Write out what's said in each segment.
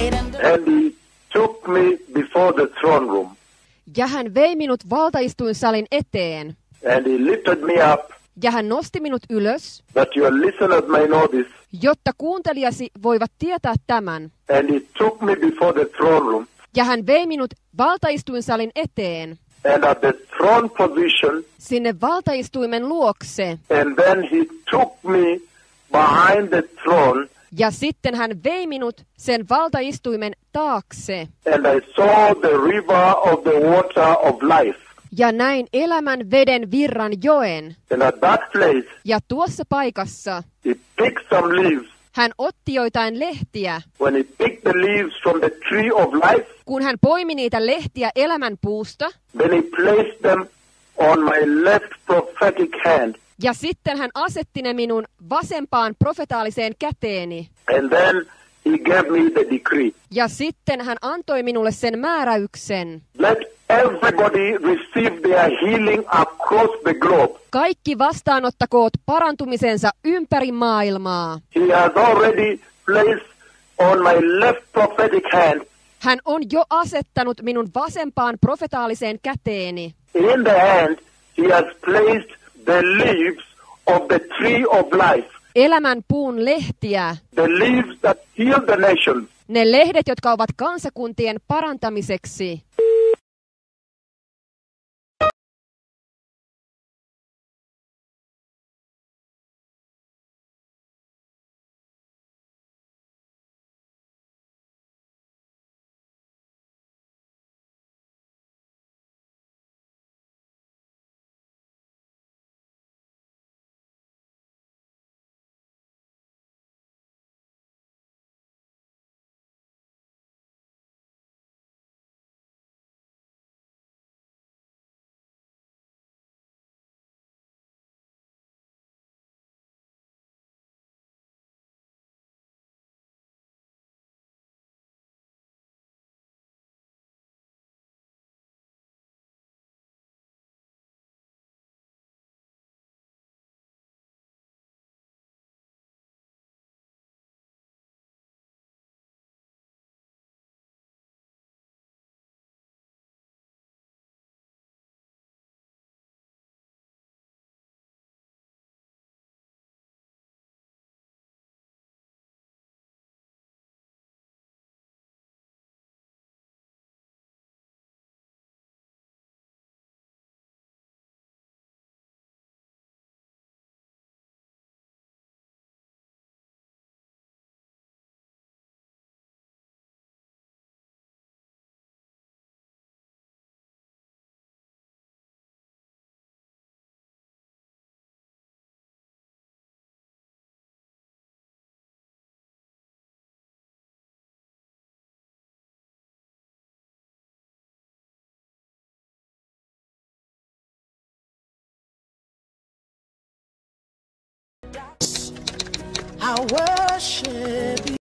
And he took me before the throne room. Ja hän vei minut valtaistuinsalin eteen. And he lifted me up, Ja hän nosti minut ylös, that your listeners may know this. jotta kuuntelijasi voivat tietää tämän. And he took me before the throne room. Ja hän vei minut valtaistuinsalin eteen, And at the throne position, sinne valtaistuimen luokse. and then he took me behind the throne, Ja sitten hän vei minut sen valtaistuimen taakse. and I saw the river of the water of life. Ja näin elämän veden virran joen. And at that place, Ja tuossa paikassa he picked some leaves. hän otti joitain lehtiä. When he picked the leaves from the tree of life, Kun hän poimi niitä lehtiä elämän puusta, then he placed them on my left prophetic hand. ja sitten hän asetti ne minun vasempaan profetaaliseen käteeni. And then he gave me the decree. Ja sitten hän antoi minulle sen määräyksen. Let everybody receive their healing across the globe. Kaikki vastaanottakoot parantumisensa ympäri maailmaa. He has already placed on my left prophetic hand, Hän on jo asettanut minun vasempaan profetaaliseen käteeni. in the hand, he has placed the leaves of the tree of life. Elämän puun lehtiä. The leaves that heal the nations. Ne lehdet, jotka ovat kansakuntien parantamiseksi. I worship you.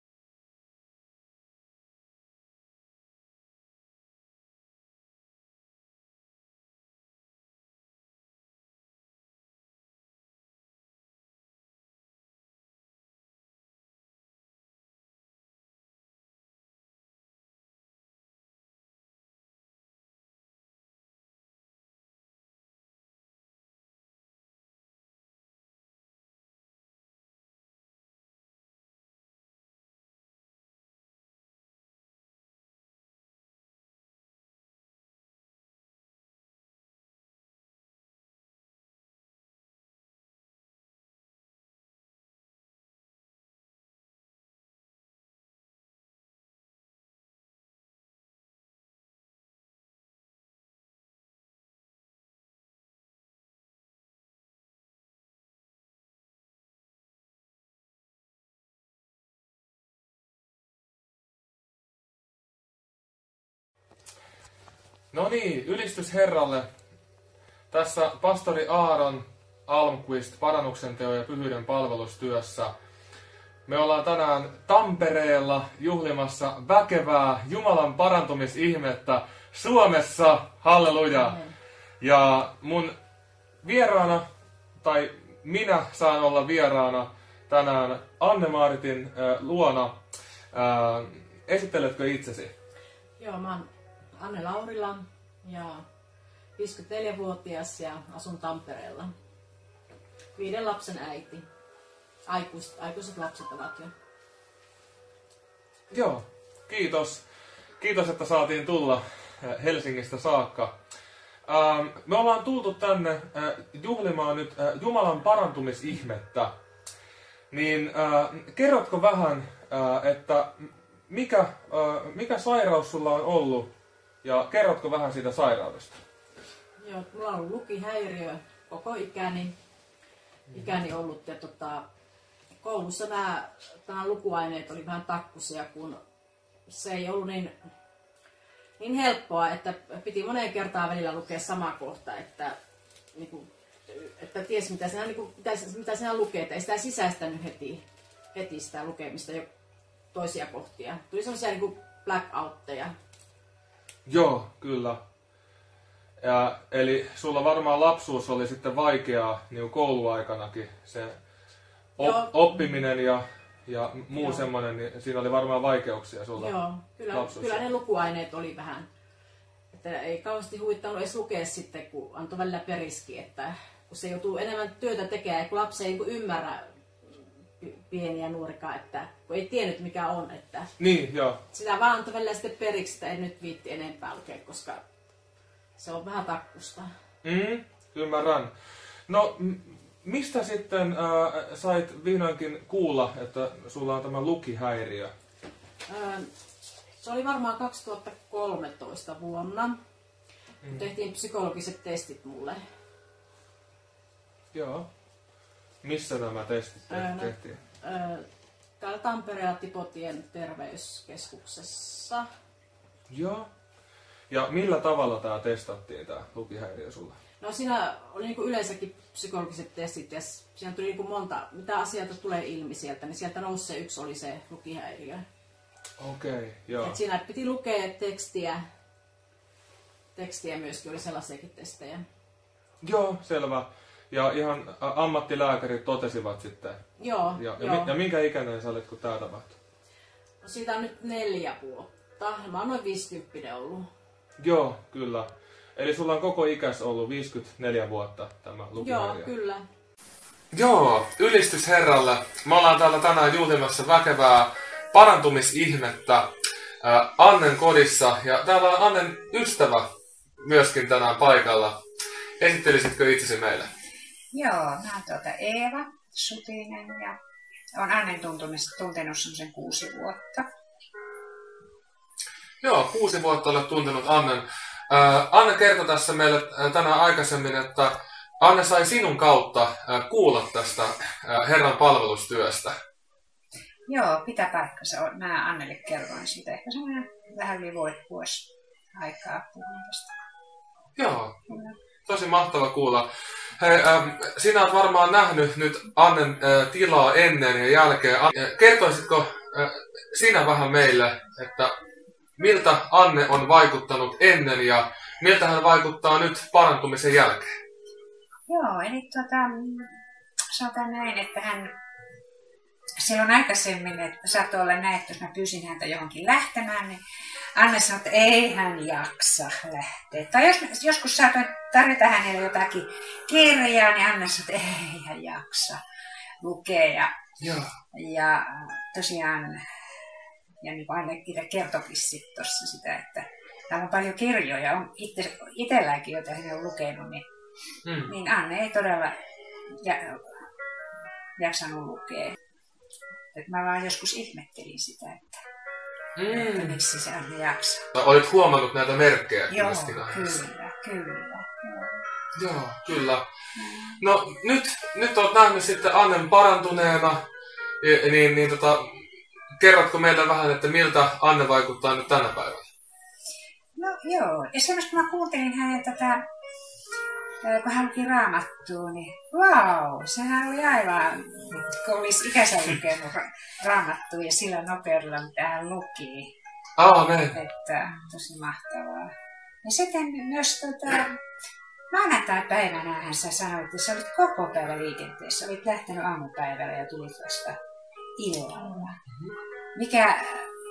No niin, ylistys Herralle. Tässä pastori Aaron Almqvist parannuksen teo ja pyhyyden palvelustyössä. Me ollaan tänään Tampereella juhlimassa väkevää Jumalan parantumisihmettä Suomessa. Halleluja! Ja mun vieraana, tai minä saan olla vieraana tänään Anne-Maaritin luona Esitteletkö itsesi? Joo, mä oon Anne Laurila ja 54-vuotias ja asun Tampereella. 5 lapsen äiti. Aikuiset lapset ovat jo. Joo, kiitos. Kiitos, että saatiin tulla Helsingistä saakka. Me ollaan tultu tänne juhlimaan nyt Jumalan parantumisihmettä. Niin kerrotko vähän, että mikä sairaus sulla on ollut ja kerrotko vähän siitä sairaudesta? Joo, mulla on ollut lukihäiriö koko ikäni ollut ja koulussa nämä lukuaineet oli vähän takkusia, kun se ei ollut niin helppoa, että piti moneen kertaan välillä lukea sama kohta, että ties mitä sinä lukee, että ei sitä sisäistänyt heti sitä lukemista jo toisia kohtia. Tuli sellaisia blackoutteja. Joo, kyllä. Eli sulla varmaan lapsuus oli sitten vaikeaa niin kouluaikanakin, se oppiminen ja muu semmoinen, niin siinä oli varmaan vaikeuksia sulla. Joo, kyllä ne lukuaineet oli vähän, että ei kauheasti huvittanut edes lukea sitten, kun antoi välillä periski, että kun se joutuu enemmän työtä tekemään, kun lapsi ei ymmärrä pieniä nuorikaan, että kun ei tiennyt mikä on, että niin, joo. Sitä vaan antoi välillä sitten periksi, että ei nyt viitti enempää lukea, koska se on vähän takkusta. Ymmärrän. No, mistä sitten sait vihdoinkin kuulla, että sulla on tämä lukihäiriö? Se oli varmaan 2013 vuonna. Tehtiin psykologiset testit mulle. Joo. Missä nämä testit tehtiin? Täällä Tampereella Tipotien terveyskeskuksessa. Joo. Ja millä tavalla tämä testattiin, tämä lukihäiriö sulla? No siinä oli yleensäkin psykologiset testit ja siinä tuli monta, mitä asioita tulee ilmi sieltä, niin sieltä nousi se yksi oli se lukihäiriö. Okei, joo. Et siinä piti lukea tekstiä myöskin, oli sellaisiakin testejä. Joo, selvä. Ja ihan ammattilääkärit totesivat sitten. Joo, ja minkä ikäinen sä olet, kun tämä tapahtui? No siitä on nyt 4 vuotta. Mä oon noin 50 ollut. Joo, kyllä. Eli sulla on koko ikäs ollut 54 vuotta tämä lukihäiriö. Joo, kyllä. Joo, ylistys Herralle. Me ollaan täällä tänään juhlimassa väkevää parantumisihmettä Annen kodissa. Ja täällä on Annen ystävä myöskin tänään paikalla. Esittelisitkö itsesi meille? Joo, mä oon Eeva Sutinen ja olen Annen tuntenut sen 6 vuotta. Joo, 6 vuotta olet tuntenut Annen. Anne kertoi tässä meille tänään aikaisemmin, että Anne sai sinun kautta kuulla tästä Herran palvelustyöstä. Joo, pitää paikkansa. Mä Annelle kerroin siitä ehkä semmoinen vähän yli vuosi aikaa puhumisesta. Joo, tosi mahtava kuulla. Hei, sinä olet varmaan nähnyt nyt Annen tilaa ennen ja jälkeen. Kertoisitko sinä vähän meille, että miltä Anne on vaikuttanut ennen ja miltä hän vaikuttaa nyt parantumisen jälkeen? Joo, eli sanotaan näin, että hän silloin aikaisemmin, että saattoi olla näin, että jos mä pyysin häntä johonkin lähtemään, niin Anne sanoi, että ei hän jaksa lähteä. Tai joskus saatoin tarjota hänelle jotakin kirjaa, niin Anne sanoi, että ei hän jaksa lukea. Ja tosiaan, ja niin kuin Anne itse kertoikin sitten tuossa sitä, että täällä on paljon kirjoja, on itselläänkin, joita hän on lukenut, niin Anne ei todella jaksanut lukea. Että mä vaan joskus ihmettelin sitä, että miksi se Anne jaksaa. Olet huomannut näitä merkkejä? Joo, kyllä. Joo, kyllä. No nyt olet nähnyt sitten Annen parantuneena, niin kerrotko meille vähän, että miltä Anne vaikuttaa nyt tänä päivänä? No joo, esimerkiksi kun mä kuuntelin hänen kun hän luki Raamattua, niin vau, sehän oli aivan, kun olisi ikänsä lukenut Raamattua ja sillä nopeudella, mitä hän luki. Aamen. Että tosi mahtavaa. Ja sitten myös maanantai-päivänä hän sanoi, että sä olit koko päivän liikenteessä. Olit lähtenyt aamupäivällä ja tulit vasta illalla. Mikä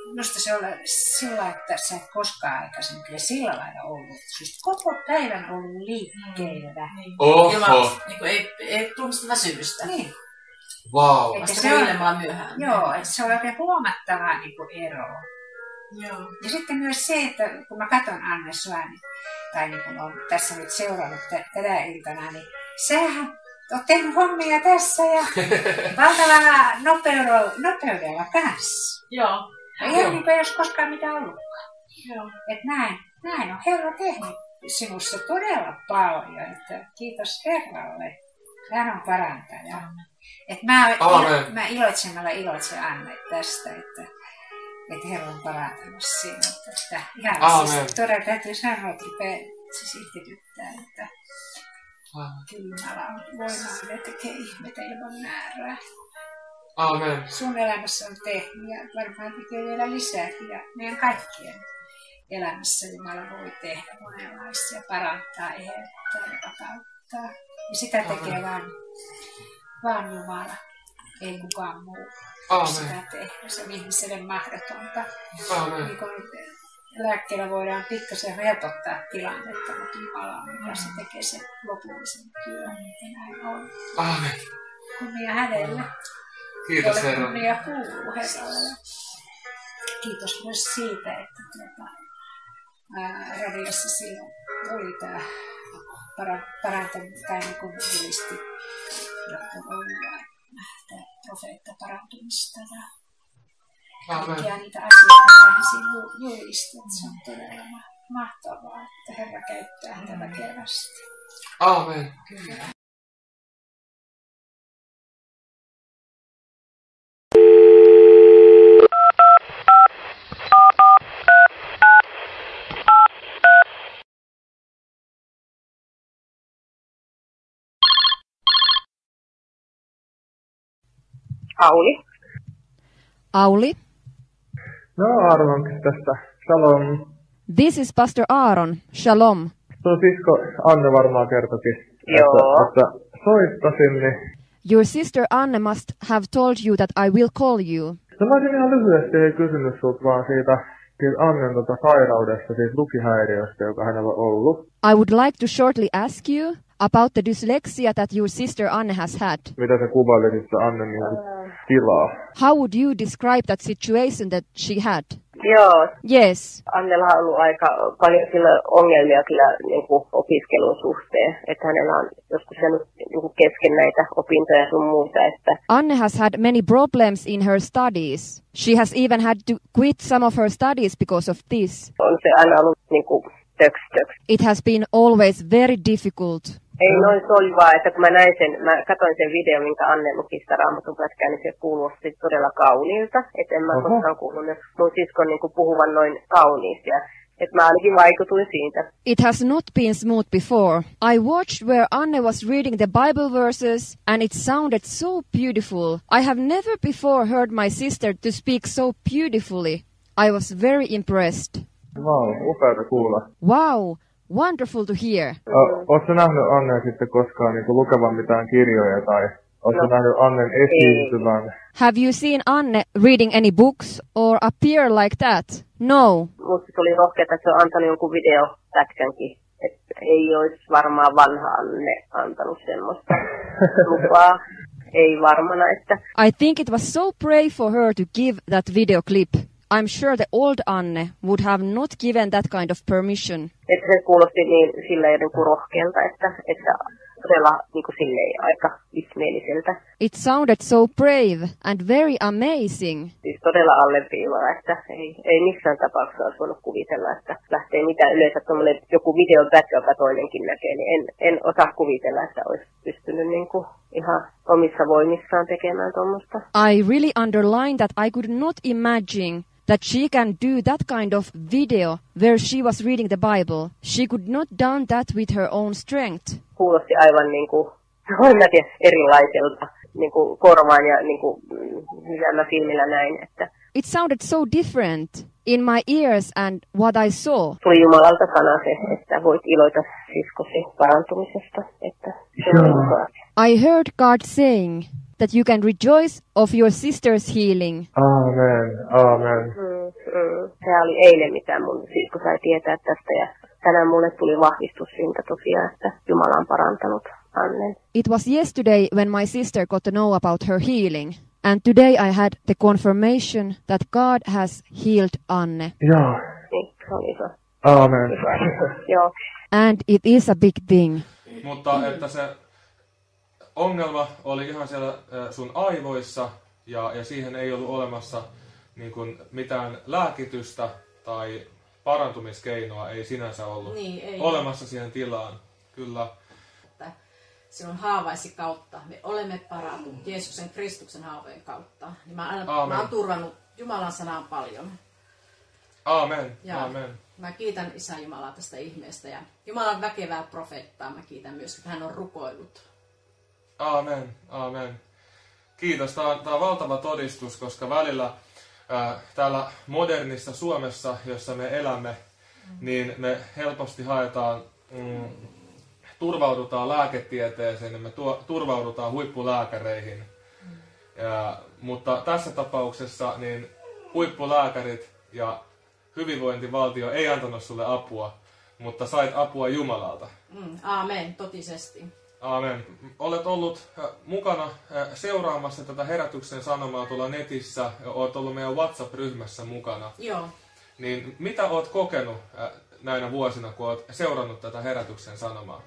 Minusta se on sillä, että sä et koskaan aikaisemmin kyllä sillä lailla ollut. Siis koko päivän ollut liikkeellä. Oho. Ilman, niin ei tunnusta väsymystä. Niin. Vau. Että Vasta se on, kuulemaan myöhään. joo, että se on oikein huomattava niin kuin ero. Joo. Ja sitten myös se, että kun mä katson Anne sua, niin, tai niin kuin olen tässä nyt seurannut tänä iltana, niin sähän oot tehnyt hommia tässä ja valtavalla nopeudella kanssa. Joo. Ei niin kuin ei olisi koskaan mitään ollutkaan. Joo. Että näin on Herra tehnyt sinussa todella paljon. Että kiitos Herralle. Hän on parantaja. Että mä iloitsen Anne tästä, että Herra on parantanut sinut. Että ihan siis todella täytyy sanoa, että siis ihmetyttää, että kyllä Jumala on voimallinen ja tekee ihmeitä ilman määrää. Aamen. Sun elämässä on tehnyt ja varmaan tekee vielä lisääkin. Ja meidän kaikkien elämässä Jumala voi tehdä monenlaista ja parantaa, eheyttää ja vakauttaa. Ja sitä tekee vaan Jumala, ei kukaan muu. Sitä tehdä. Se on ihmiselle mahdotonta. Niin kun lääkkeellä voidaan pikkasen helpottaa tilannetta, mutta Jumala on, joka se tekee sen lopullisen työn. Ja näin on. Aamen. Kunnia hänelle. Kiitos Herra. Kunnia kuuluu Herralle. Kiitos myös siitä, että radiossa silloin oli tämä parantaminen, tai niin kuin julisti Dr. Olga, tämä profeetta parantumista ja kaikkia niitä asioita, joita hän siinä julisti. Se on todella mahtavaa, että Herra käyttää häntä väkevästi. Aamen. Kyllä. Auli. No Aaron tässä. Shalom. This is Pastor Aaron. Shalom. Tuo sisko Anne varmaan kertokin, että soittasin, niin... Your sister Anne must have told you that I will call you. No mä olisin ihan lyhyesti kysynyt sut vaan siitä Annen sairaudesta, siitä lukihäiriöstä, joka hänellä on ollut. I would like to shortly ask you about the dyslexia that your sister Anne has had. Mitä se kuvaili sitä Annen tilaa? How would you describe that situation that she had? Joo. Yes. Annella on ollut aika paljon kyllä ongelmia kyllä niin kuin opiskelun suhteen, että hänellä on joskus jäänyt niin kuin kesken näitä opintoja sun muuta. Että Anne has had many problems in her studies. She has even had to quit some of her studies because of this. On se aina ollut niin kuin töks. It has been always very difficult. Ei noin, se oli vaan, että kun mä katsoin sen videon, minkä Anne luki sitä Raamatun pätkää, niin se kuulosti todella kauniilta. Että en mä koskaan kuullut mun siskon niin kuin puhuvan noin kauniisti. Että mä ainakin vaikutuin siitä. It has not been smooth before. I watched where Anne was reading the Bible verses and it sounded so beautiful. I have never before heard my sister to speak so beautifully. I was very impressed. Wow, upeata kuulla. Wow, wonderful to hear. Ootko nähnyt Annen sitten koskaan niin lukevan mitään kirjoja tai ootko nähnyt Annen esiintyvän? Have you seen Anne reading any books or appear like that? No. Musta tuli rohkeata, että se on antanut jonkun videopätkänkin. Että ei olisi varmaan vanha Anne antanut semmoista lupaa. Ei varmana, että... I think it was so brave for her to give that video clip. I'm sure the old Anne would have not given that kind of permission. Että se kuulosti niin silleen niin kuin rohkealta, että todella niin kuin silleen aika ihmeelliseltä. It sounded so brave and very amazing. Siis todella alleviivaa, että ei missään tapauksessa olisi voinut kuvitella, että lähtee mitään yleensä tuommoinen joku videopätkä, joka toinenkin näkee, niin en osaa kuvitella, että olisi pystynyt niin kuin ihan omissa voimissaan tekemään tuommoista. I really underline that I could not imagine that she can do that kind of video where she was reading the Bible. She could not done that with her own strength. Kuulosti aivan niin kuin, erilaiselta niin kuin korvaan ja niin kuin hyvällä filmillä näin. Että it sounded so different in my ears and what I saw. Tuli Jumalalta sana se, että voit iloita siskosi parantumisesta. Että I heard God saying that you can rejoice of your sister's healing. Amen, amen. Se oli eilen, mitä mun sisko sai tietää tästä, ja tänään mulle tuli vahvistus siitä tosiaan, että Jumala on parantanut Annen. It was yesterday when my sister got to know about her healing. And today I had the confirmation that God has healed Anne. Joo. Niin, se oli iso. Aamen. Joo. And it is a big thing. Mutta että se ongelma oli ihan siellä sun aivoissa ja siihen ei ollut olemassa niin kuin mitään lääkitystä tai parantumiskeinoa ei sinänsä ollut ei olemassa siihen tilaan. Kyllä. Sinun haavaisi kautta me olemme parantuneet Jeesuksen Kristuksen haavojen kautta. Niin mä oon turvannut Jumalan sanaan paljon. Aamen. Ja Aamen. mä kiitän Isä Jumalaa tästä ihmeestä ja Jumalan väkevää profeettaa mä kiitän myös, että hän on rukoillut. Aamen. Aamen. Kiitos. Tämä on valtava todistus, koska välillä täällä modernissa Suomessa, jossa me elämme, niin me helposti haetaan, turvaudutaan lääketieteeseen ja me turvaudutaan huippulääkäreihin. Mutta tässä tapauksessa niin huippulääkärit ja hyvinvointivaltio ei antanut sulle apua, mutta sait apua Jumalalta. Aamen, totisesti. Aamen. Olet ollut mukana seuraamassa tätä herätyksen sanomaa tuolla netissä. Olet ollut meidän WhatsApp-ryhmässä mukana. Joo. Niin mitä olet kokenut näinä vuosina, kun olet seurannut tätä herätyksen sanomaa?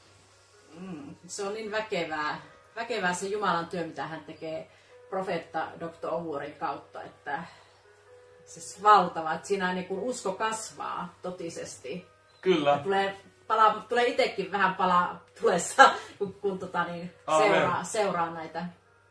Se on niin väkevää se Jumalan työ, mitä hän tekee profeetta Dr. Ovuorin kautta, että siis valtava, että siinä niin kun usko kasvaa totisesti. Kyllä. Tulee itsekin vähän palaa tulessa, kun seuraa näitä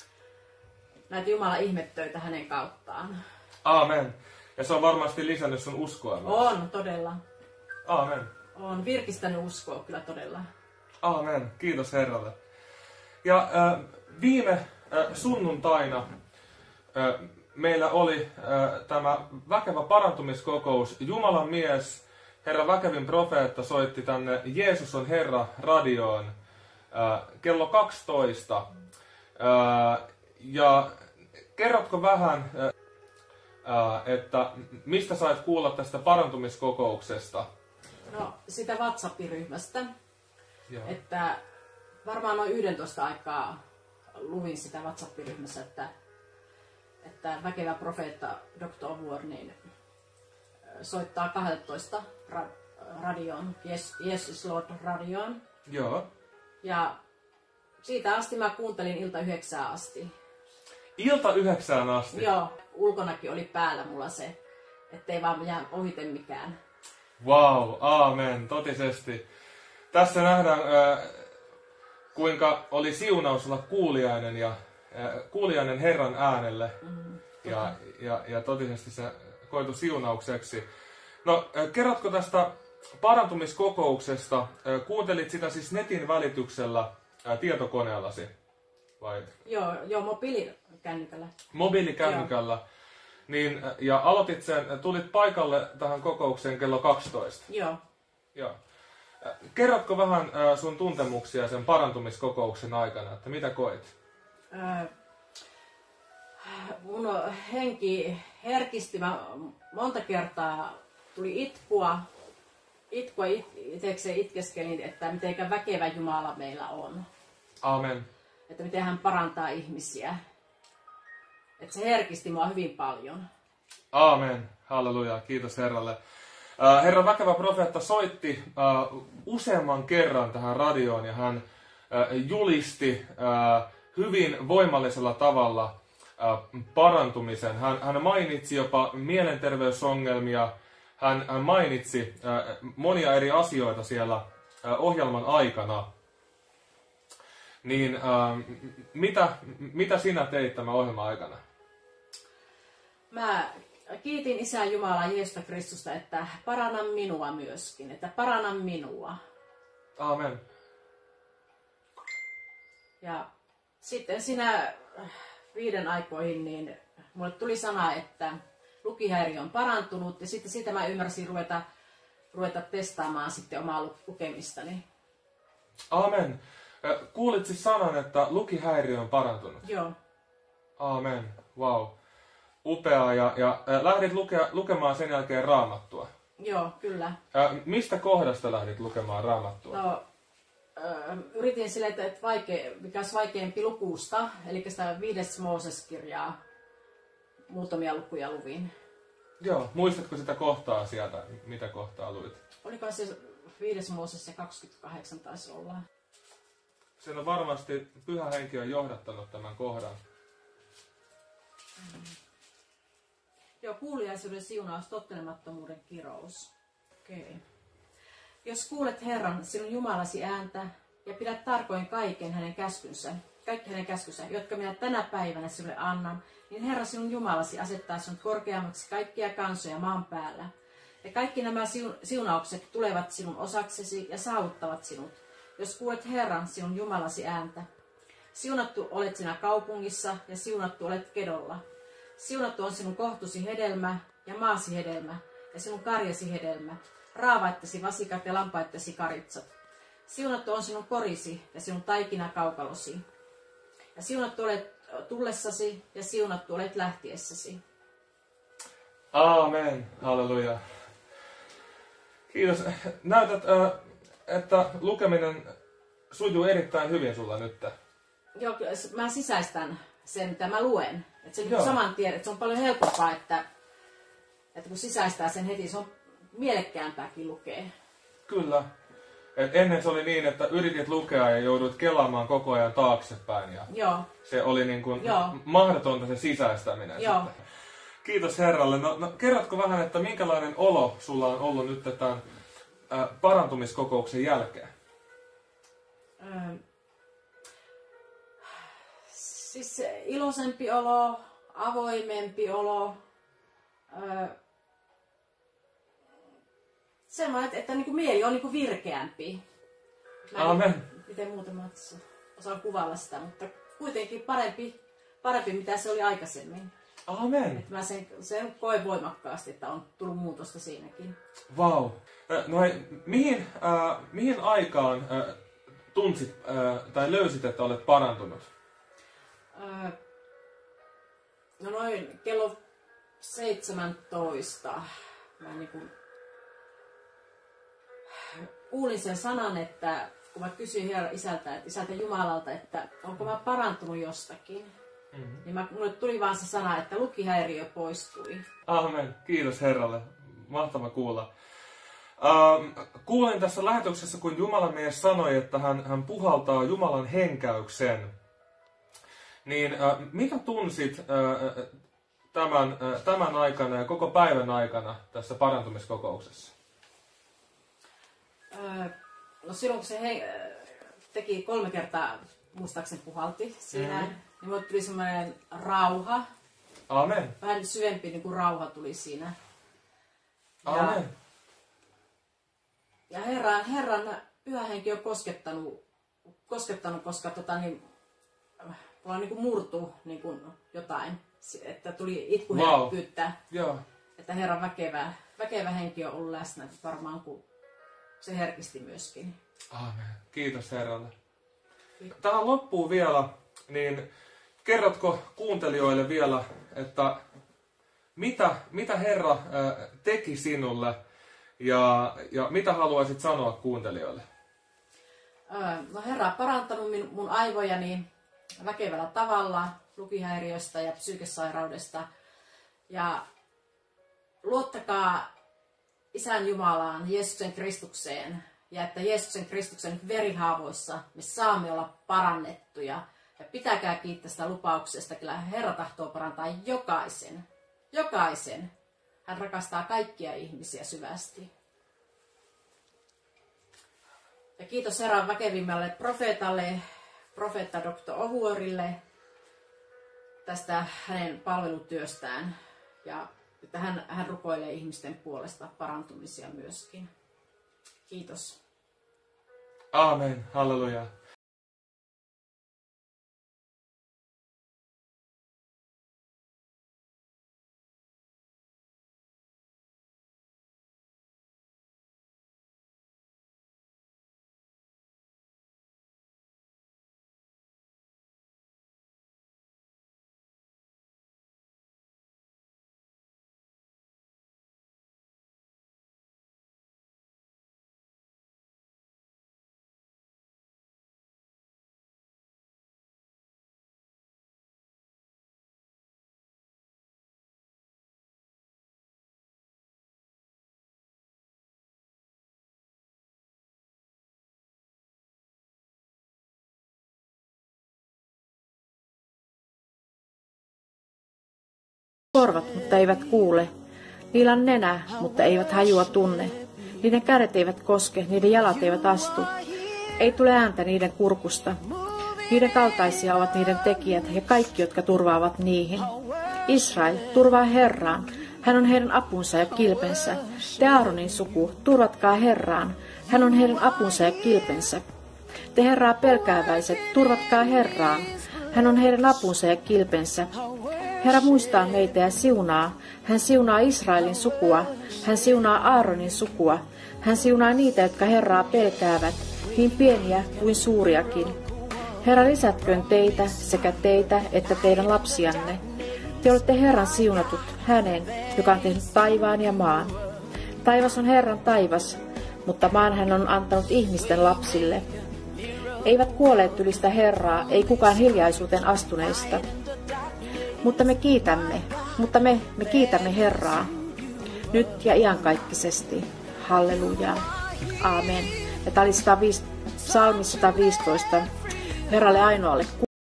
Jumalan ihmettöitä hänen kauttaan. Aamen. Ja se on varmasti lisännyt sun uskoa myös. On, todella. Aamen. On virkistänyt uskoa kyllä todella. Aamen. Kiitos Herralle. Ja viime sunnuntaina meillä oli tämä väkevä parantumiskokous. Jumalan mies, Herra väkevin profeetta, soitti tänne Jeesus on Herra radioon kello 12. Ja kerrotko vähän, että mistä sait kuulla tästä parantumiskokouksesta? No, sitä WhatsApp-ryhmästä. Joo. Että varmaan noin 11 aikaa luin sitä WhatsApp-ryhmässä, että väkevä profeetta Dr. Ovuor niin soittaa 12 radioon, Yes Lord radioon. Joo. Ja siitä asti mä kuuntelin ilta 9 asti. Ilta 9 asti? Joo, ulkonakin oli päällä mulla se, ettei vaan jää ohite mikään. Vau, aamen, totisesti. Tässä nähdään, kuinka oli siunaus olla kuulijainen Herran äänelle. Ja totisesti se koitui siunaukseksi. No, kerrotko tästä parantumiskokouksesta? Kuuntelit sitä siis netin välityksellä tietokoneellasi? Vai? Joo, mobiilikännykällä. Mobiilikännykällä. Niin, ja aloitit tulit paikalle tähän kokoukseen kello 12. Joo. Kerrotko vähän sun tuntemuksia sen parantumiskokouksen aikana, että mitä koit? Mun henki herkisti, monta kertaa tuli itkua itsekseen itkeskelin, että miten väkevä Jumala meillä on. Amen. Että miten hän parantaa ihmisiä. Että se herkisti mua hyvin paljon. Aamen. Halleluja. Kiitos Herralle. Herran väkevä profeetta soitti useamman kerran tähän radioon ja hän julisti hyvin voimallisella tavalla parantumisen. Hän mainitsi jopa mielenterveysongelmia. Hän mainitsi monia eri asioita siellä ohjelman aikana. Niin mitä sinä teit tämän ohjelman aikana? Mä kiitin Isä Jumalaa Jeesusta Kristusta, että paranna minua myöskin, että paranna minua. Aamen. Ja sitten siinä 5 aikoihin niin mulle tuli sana, että lukihäiriö on parantunut ja sitten siitä mä ymmärsin ruveta testaamaan sitten omaa lukemistani. Aamen. Kuulit siis sanan, että lukihäiriö on parantunut? Joo. Aamen. Wow. Upeaa, ja lähdit lukemaan sen jälkeen Raamattua. Joo, kyllä. Mistä kohdasta lähdit lukemaan Raamattua? No, yritin sille, että mikä olisi vaikeampi lukusta, eli sitä 5. Mooses-kirjaa, muutamia lukuja luvin. Joo, muistatko sitä kohtaa sieltä? Mitä kohtaa luit? Oliko se 5. Mooses ja 28 taisi olla? Sen on varmasti Pyhä Henki on johdattanut tämän kohdan. Joo, kuuliaisuuden siunaus, tottelemattomuuden kirous. Okei. Jos kuulet Herran, sinun Jumalasi ääntä, ja pidät tarkoin kaikki hänen käskynsä, jotka minä tänä päivänä sinulle annan, niin Herra sinun Jumalasi asettaa sinut korkeammaksi kaikkia kansoja maan päällä. Ja kaikki nämä siunaukset tulevat sinun osaksesi ja saavuttavat sinut, jos kuulet Herran, sinun Jumalasi ääntä. Siunattu olet sinä kaupungissa ja siunattu olet kedolla. Siunattu on sinun kohtusi hedelmä ja maasi hedelmä ja sinun karjasi hedelmä, raavaittesi vasikat ja lampaittesi karitsat. Siunattu on sinun korisi ja sinun taikina kaukalosi. Ja siunattu olet tullessasi ja siunattu olet lähtiessäsi. Aamen, halleluja. Kiitos. Näytät, että lukeminen sujuu erittäin hyvin sulla nyt. Joo, mä sisäistän sen, mitä mä luen. Että se Joo. saman tien, että se on paljon helpompaa, että kun sisäistää sen heti, se on mielekkäämpääkin lukea. Kyllä. Et ennen se oli niin, että yritit lukea ja jouduit kelaamaan koko ajan taaksepäin. Ja Joo. se oli niin kuin Joo. mahdotonta se sisäistäminen. Joo. Sitten. Kiitos Herralle. No, kerrotko vähän, että minkälainen olo sulla on ollut nyt tämän parantumiskokouksen jälkeen? Siis iloisempi olo, avoimempi olo. Semmoinen, että niin kuin mieli on niin kuin virkeämpi. Amen. Miten muuten mä osaan kuvailla sitä, mutta kuitenkin parempi mitä se oli aikaisemmin. Amen. Että mä sen koen voimakkaasti, että on tullut muutosta siinäkin. Vau. No hei, mihin aikaan tunsit tai löysit, että olet parantunut? No noin kello 17 mä niin kuin kuulin sen sanan, että kun mä kysyin isältä Jumalalta, että onko mä parantunut jostakin, niin mulle tuli vaan se sana, että lukihäiriö poistui. Amen. Kiitos Herralle. Mahtava kuulla. Kuulin tässä lähetyksessä, kun Jumalan mies sanoi, että hän puhaltaa Jumalan henkäyksen. Niin mitä tunsit tämän aikana ja koko päivän aikana tässä parantumiskokouksessa? No silloin kun se teki 3 kertaa, muistaakseni puhalti siinä, niin mulle tuli semmoinen rauha. Amen. Vähän syvempi niin kuin rauha tuli siinä. Amen. Ja Herran Pyhä Henki on koskettanut koska mulla on niin kuin murtu niin kuin jotain, että tuli itkuherkkyyttä. Joo. Että Herran väkevä henki on ollut läsnä, varmaan kun se herkisti myöskin. Amen. Kiitos Herralle. Tähän loppuun vielä, niin kerrotko kuuntelijoille vielä, että mitä Herra teki sinulle ja mitä haluaisit sanoa kuuntelijoille? No Herra on parantanut mun aivojani väkevällä tavalla lukihäiriöstä ja psyykesairaudesta. Ja luottakaa Isän Jumalaan, Jeesuksen Kristukseen, ja että Jeesuksen Kristuksen verihaavoissa me saamme olla parannettuja. Ja pitäkää kiittää sitä lupauksesta, kyllä Herra tahtoo parantaa jokaisen. Jokaisen. Hän rakastaa kaikkia ihmisiä syvästi. Ja kiitos Herran väkevimmälle profeetalle, profeetta Dr. Ohuorille, tästä hänen palvelutyöstään. Ja että hän rukoilee ihmisten puolesta parantumisia myöskin. Kiitos. Aamen. Halleluja. korvat, mutta eivät kuule. Niillä on nenä, mutta eivät hajua tunne. Niiden kädet eivät koske, niiden jalat eivät astu. Ei tule ääntä niiden kurkusta. Niiden kaltaisia ovat niiden tekijät ja kaikki, jotka turvaavat niihin. Israel, turvaa Herraan. Hän on heidän apunsa ja kilpensä. Te Aaronin suku, turvatkaa Herraan. Hän on heidän apunsa ja kilpensä. Te Herraa pelkääväiset, turvatkaa Herraan. Hän on heidän apunsa ja kilpensä. Herra muistaa meitä ja siunaa. Hän siunaa Israelin sukua. Hän siunaa Aaronin sukua. Hän siunaa niitä, jotka Herraa pelkäävät, niin pieniä kuin suuriakin. Herra lisätköön teitä, sekä teitä että teidän lapsianne. Te olette Herran siunatut, hänen, joka on tehnyt taivaan ja maan. Taivas on Herran taivas, mutta maan hän on antanut ihmisten lapsille. Eivät kuolleet ylistä Herraa, ei kukaan hiljaisuuteen astuneista. Mutta me kiitämme Herraa, nyt ja iankaikkisesti. Halleluja. Aamen. Ja tämä oli psalmi 115. Herralle ainoalle.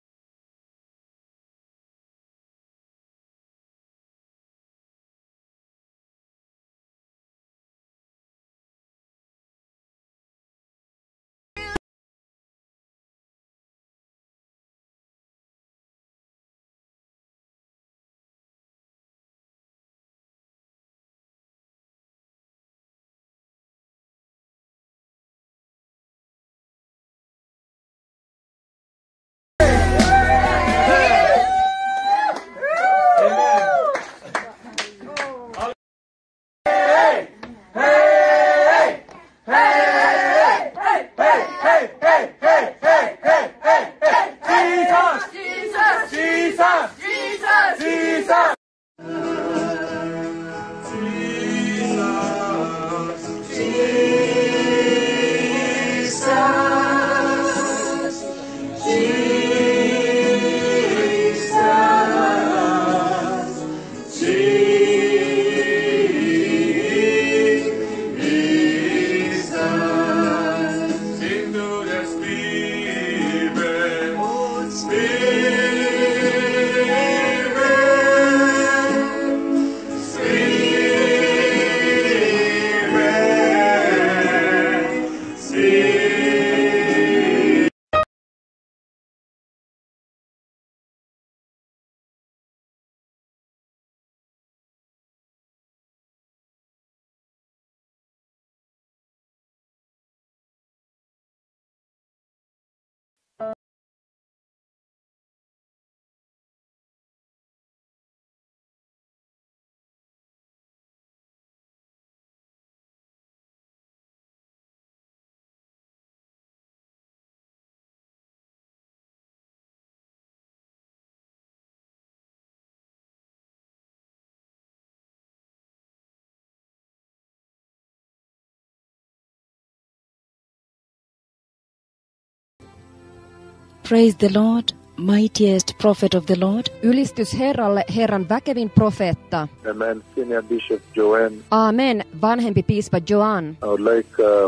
Praise the Lord, mightiest prophet of the Lord. Ylistys Herralle, Herran väkevin profeetta. Amen. Senior Bishop Joanne. Amen, vanhempi piispa Joan. I would like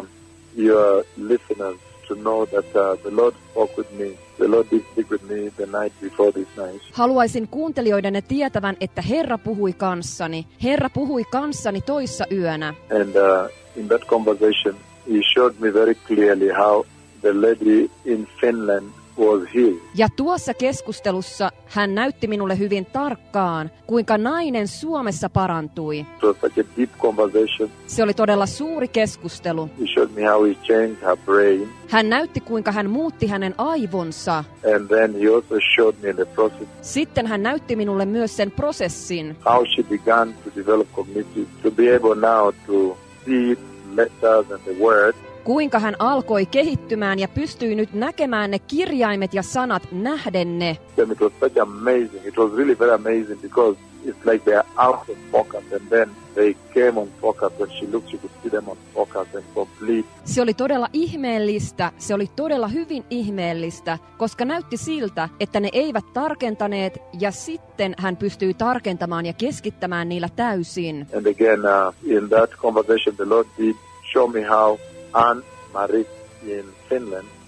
your listeners to know that the Lord spoke with me. The Lord did speak with me the night before this night. Haluaisin kuuntelijoidenne tietävän, että Herra puhui kanssani. Herra puhui kanssani toissa yönä. And in that conversation, he showed me very clearly how the lady in Finland was healed. Ja tuossa keskustelussa hän näytti minulle hyvin tarkkaan, kuinka nainen Suomessa parantui. It was such a deep conversation. Se oli todella suuri keskustelu. He showed me how he changed her brain. Hän näytti, kuinka hän muutti hänen aivonsa. And then he also showed me the process. Sitten hän näytti minulle myös sen prosessin. How she began to develop cognitive, to be able now to see letters and the words. Kuinka hän alkoi kehittymään ja pystyi nyt näkemään ne kirjaimet ja sanat, nähden ne. It was such amazing. It was really very amazing because it's like they are out of focus and then they came on focus. When she looked, she could see them on focus and complete. Se oli todella ihmeellistä, se oli todella hyvin ihmeellistä, koska näytti siltä, että ne eivät tarkentaneet ja sitten hän pystyi tarkentamaan ja keskittämään niillä täysin. And again, in that conversation, the Lord did show me how Anne-Marie in Finland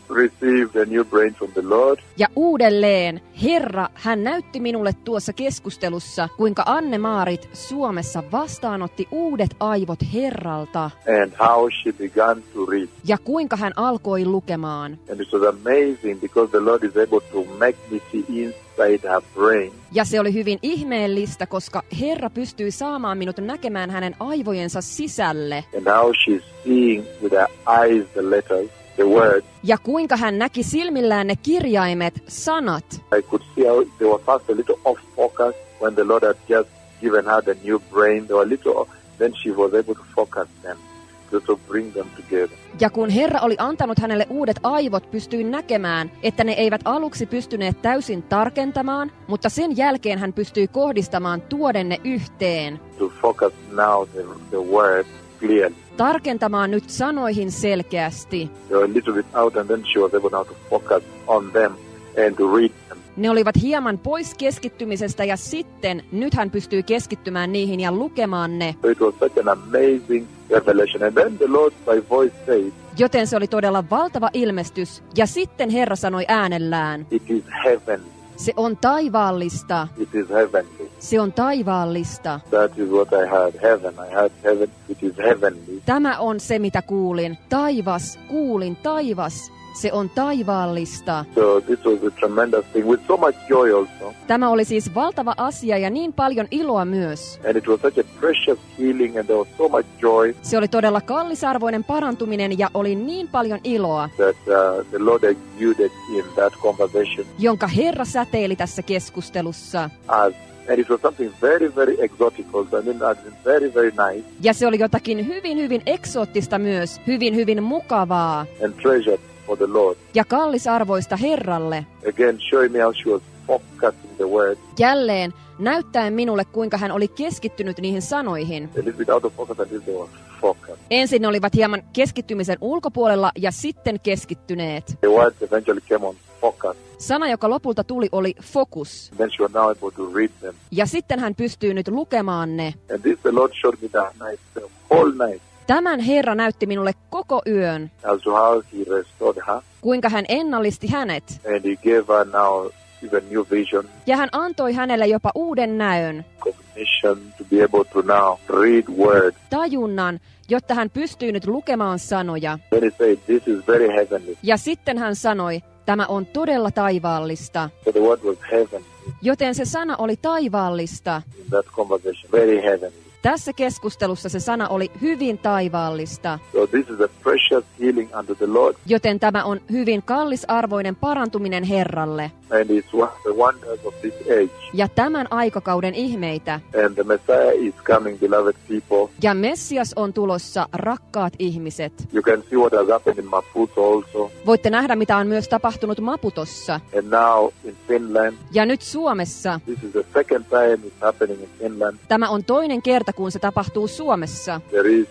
received a new brain from the Lord. Ja uudelleen, Herra, hän näytti minulle tuossa keskustelussa, kuinka Anne-Maarit Suomessa vastaanotti uudet aivot Herralta. And how she began to read. Ja kuinka hän alkoi lukemaan. And it was amazing because the Lord is able to make me see inside her brain. Ja se oli hyvin ihmeellistä, koska Herra pystyi saamaan minut näkemään hänen aivojensa sisälle. And how she's seeing with her eyes the letters, the words. Ja kuinka hän näki silmillään ne kirjaimet, sanat. I could see how they were first a little off focus when the Lord had just given her the new brain. They were a little off. Then she was able to focus them, to bring them together. Ja kun Herra oli antanut hänelle uudet aivot, pystyi näkemään, että ne eivät aluksi pystyneet täysin tarkentamaan, mutta sen jälkeen hän pystyi kohdistamaan tuoden ne yhteen. To focus now the word clearly. Tarkentamaan nyt sanoihin selkeästi. They were a little bit out and then she was able now to focus on them and to read them. Ne olivat hieman pois keskittymisestä ja sitten nyt hän pystyy keskittymään niihin ja lukemaan ne. So it was such an amazing revelation. And then the Lord by voice said, joten se oli todella valtava ilmestys. Ja sitten Herra sanoi äänellään, it is heavenly. Se on taivaallista. It is heavenly. Se on taivaallista. That is what I heard. Heaven. I heard heaven. It is heavenly. Tämä on se, mitä kuulin. Taivas, kuulin, taivas. Se on taivaallista. So this was a tremendous thing with so much joy also. Tämä oli siis valtava asia ja niin paljon iloa myös. And it was such a precious healing and there was so much joy. Se oli todella kallisarvoinen parantuminen ja oli niin paljon iloa. That the Lord exuded in that conversation. Jonka Herra säteili tässä keskustelussa. And it was something very, very exotic also. I mean, very, very nice. Ja se oli jotakin hyvin, hyvin eksoottista myös. Hyvin, hyvin mukavaa. And treasured for the Lord. Ja kallisarvoista Herralle. Again, showing me how she was focusing the word. Jälleen näyttäen minulle, kuinka hän oli keskittynyt niihin sanoihin. A little bit out of focus until they were focused. Ensin ne olivat hieman keskittymisen ulkopuolella ja sitten keskittyneet. The words eventually came on focus. Sana, joka lopulta tuli, oli fokus. Then she was now able to read them. Ja sitten hän pystyy nyt lukemaan ne. And this the Lord showed me that night, the whole night. Tämän Herra näytti minulle koko yön. As to how he restored her. Kuinka hän ennallisti hänet. And he gave her now even new vision. Ja hän antoi hänelle jopa uuden näön. Cognition to be able to now read word. Tajunnan, jotta hän pystyy nyt lukemaan sanoja. Then he said, this is very heavenly. Ja sitten hän sanoi, tämä on todella taivaallista. So the word was heavenly. Joten se sana oli taivaallista. In that conversation, very heavenly. Tässä keskustelussa se sana oli hyvin taivaallista. So this is a precious healing unto the Lord. Joten tämä on hyvin kallisarvoinen parantuminen Herralle. And it's one of the wonders of this age. Ja tämän aikakauden ihmeitä. And the Messiah is coming, beloved people. Ja Messias on tulossa, rakkaat ihmiset. You can see what has happened in Maputo also. Voitte nähdä, mitä on myös tapahtunut Maputossa. And now in Finland. Ja nyt Suomessa. This is the second time it's happening in Finland. Tämä on toinen kerta, kun se tapahtuu Suomessa. There is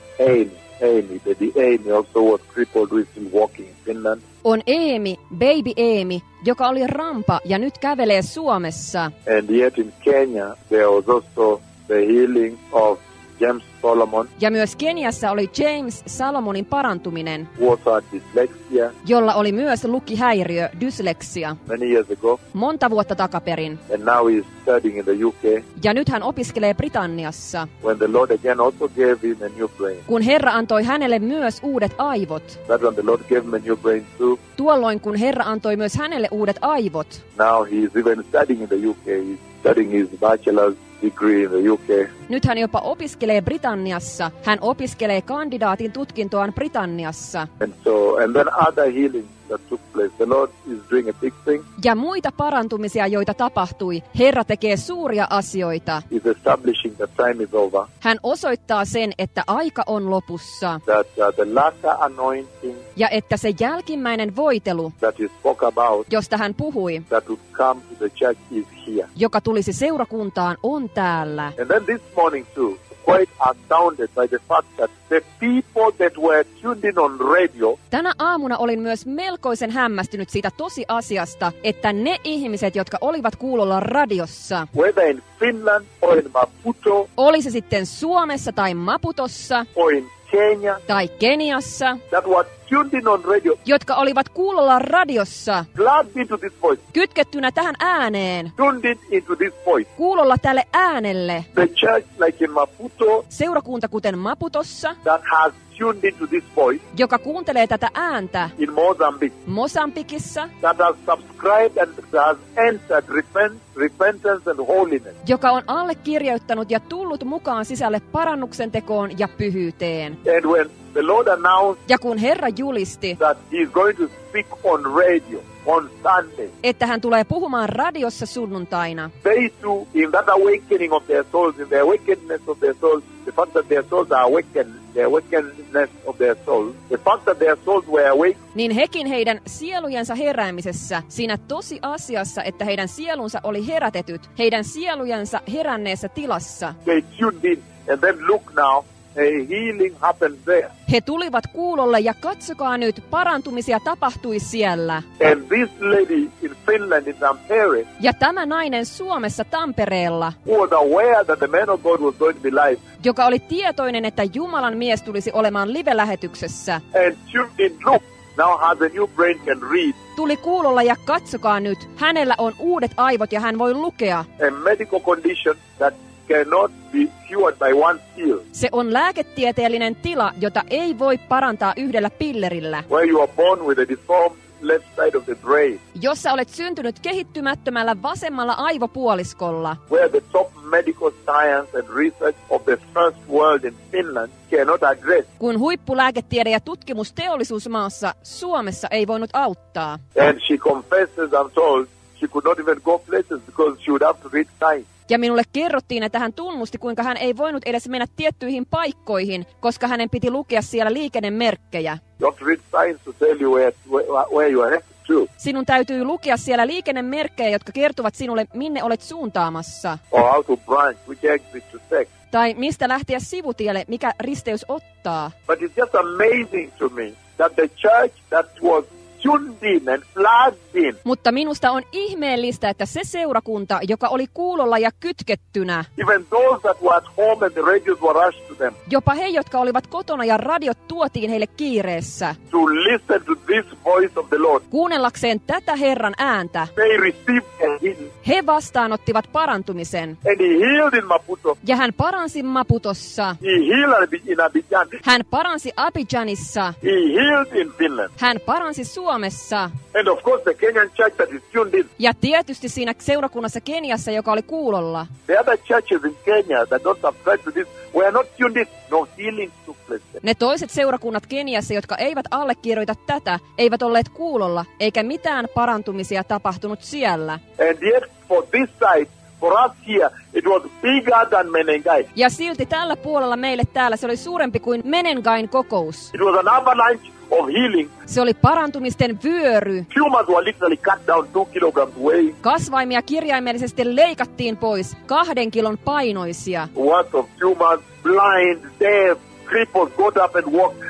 Amy. The Amy also was crippled who is still walking in Finland. On baby Amy, joka oli rampa ja nyt kävelee Suomessa. And yet in Kenya there was also the healing of James Solomon. Ja myös Keniassa oli James Salomonin parantuminen, who also had dyslexia. Jolla oli myös lukihäiriö, dysleksia. Many years ago. Monta vuotta takaperin. And now he is studying in the UK. Ja nyt hän opiskelee Britanniassa. When the Lord again also gave him a new brain. Kun Herra antoi hänelle myös uudet aivot. That when the Lord gave him a new brain too. Tuolloin kun Herra antoi myös hänelle uudet aivot. Now he is even studying in the UK. He's studying his bachelor's degree in the UK. Nyt hän jopa opiskelee Britanniassa. Hän opiskelee kandidaatin tutkintoaan Britanniassa. And then other healings that took place. The Lord is doing a big thing. Ja muita parantumisia, joita tapahtui. Herra tekee suuria asioita. He's establishing that time is over. Hän osoittaa sen, että aika on lopussa. That the latter anointing. Ja että se jälkimmäinen voitelu, that he spoke about, josta hän puhui, that would come to the church is here. Joka tulisi seurakuntaan, on täällä. And then this morning too, quite astounded by the fact that the people that were tuned in on radio. Tänä aamuna olin myös melkoisen hämmästynyt siitä tosiasiasta, että ne ihmiset, jotka olivat kuulolla radiossa, whether in Finland or in Maputo, oli se sitten Suomessa tai Maputossa, or in Kenya tai Keniassa, that were tuned in on radio, jotka olivat kuulolla radiossa, plugged into this voice, kytkettynä tähän ääneen, tuned into this voice. kuulolla tälle äänelle. The church like in Maputo Seurakunta kuten Maputossa, that has tuned into this voice joka kuuntelee tätä ääntä in Mozambique, Mosambikissa, that has subscribed and has entered repentance and holiness. joka on allekirjoittanut ja tullut mukaan sisälle parannuksen tekoon ja pyhyyteen. And when the Lord announced Ja kun Herra julisti, that he is going to speak on radio on Sunday, että hän tulee puhumaan radiossa sunnuntaina, they too, in that awakening of their souls, in the awakenedness of their souls, the fact that their souls are awakened, the awakenedness of their souls, the fact that their souls were awake, niin hekin heidän sielujensa heräämisessä, siinä tosiasiassa, että heidän sielunsa oli herätetyt, heidän sielujensa heränneessä tilassa. they tuned in. And then look now, a healing happened there. He tulivat kuulolle ja katsokaa nyt, parantumisia tapahtui siellä. And this lady in Finland, in Tampere, Ja tämä nainen Suomessa Tampereella, who was aware that the man of God was going to be live, joka oli tietoinen, että Jumalan mies tulisi olemaan live-lähetyksessä, and tuned in, look, now has a new brain, can read, tuli kuulolla ja katsokaa nyt, hänellä on uudet aivot ja hän voi lukea. a medical condition that cannot be cured by one pill, Se on lääketieteellinen tila, jota ei voi parantaa yhdellä pillerillä, where you are born with a deformed left side of the brain, jossa olet syntynyt kehittymättömällä vasemmalla aivopuoliskolla, where the top medical science and research of the first world in Finland cannot address. kun huippulääketiede ja tutkimusteollisuus maassa Suomessa ei voinut auttaa. And she confesses, I'm told, she could not even go places because she would have to read signs. Ja minulle kerrottiin, että hän tunnusti, kuinka hän ei voinut edes mennä tiettyihin paikkoihin, koska hänen piti lukea siellä liikennemerkkejä. You have to read signs to tell you where you are headed to, Sinun täytyy lukea siellä liikennemerkkejä, jotka kertovat sinulle, minne olet suuntaamassa. or how to branch, which exit to take. Tai mistä lähteä sivutielle, mikä risteys ottaa. But it's just amazing to me that the church that was tuned in and plugged in, Mutta minusta on ihmeellistä, että se seurakunta, joka oli kuulolla ja kytkettynä, even those that were at home and the radios were rushed to them, jopa he, jotka olivat kotona ja radiot tuotiin heille kiireessä, to listen to this voice of the Lord, kuunnellakseen tätä Herran ääntä, they received a healing. he vastaanottivat parantumisen. And he healed in Maputo. Ja hän paransi Maputossa, He healed in Abidjan. hän paransi Abidjanissa, He healed in Finland. hän paransi Suomessa. And of course the Kenyan church that is tuned in. Ja tietysti siinä seurakunnassa Keniassa, joka oli kuulolla. The other churches in Kenya that don't subscribe to this were not tuned in. No healing took place there. Ne toiset seurakunnat Keniassa, jotka eivät allekirjoita tätä, eivät olleet kuulolla, eikä mitään parantumisia tapahtunut siellä. And yet for this side, for us here, it was bigger than Menengai. Ja silti tällä puolella meille täällä se oli suurempi kuin Menengain kokous. It was an avalanche of healing. Se oli parantumisten vyöry. Tumors were literally cut down 2 kilograms weight, Kasvaimia kirjaimellisesti leikattiin pois 2 kilon painoisia. worth of tumors, blind, deaf, cripples got up and walked.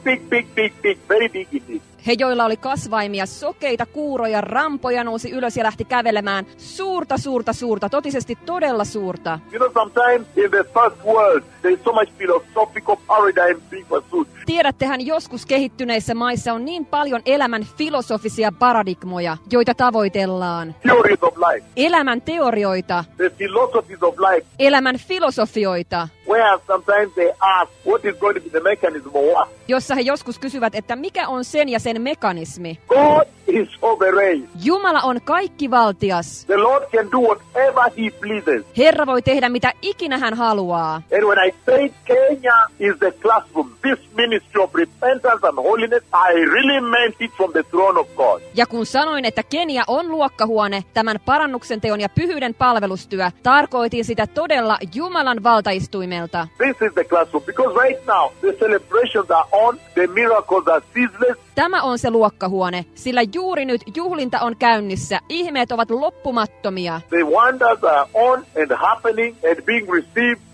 Big, very big indeed. He, joilla oli kasvaimia, sokeita, kuuroja, rampoja, nousi ylös ja lähti kävelemään. Suurta, totisesti todella suurta. You know, sometimes in the first world, there is so much philosophical paradigm being pursued. Tiedättehän, joskus kehittyneissä maissa on niin paljon elämän filosofisia paradigmoja, joita tavoitellaan. Theories of life, Elämän teorioita, the philosophies of life, elämän filosofioita, where sometimes they ask what is going to be the mechanism of what. jossa he joskus kysyvät, että mikä on sen ja sen mekanismi. God is sovereign. Jumala on kaikkivaltias. The Lord can do whatever he pleases. Herra voi tehdä mitä ikinä hän haluaa. And when I say Kenya is the classroom, this ministry of repentance and holiness, I really meant it from the throne of God. Ja kun sanoin, että Kenia on luokkahuone, tämän parannuksen teon ja pyhyyden palvelustyö, tarkoitin sitä todella Jumalan valtaistuimelta. This is the classroom because right now the celebrations are on, the miracles are ceaseless. Tämä on se luokkahuone, sillä juuri nyt juhlinta on käynnissä, ihmeet ovat loppumattomia. The wonders are on and happening and being received and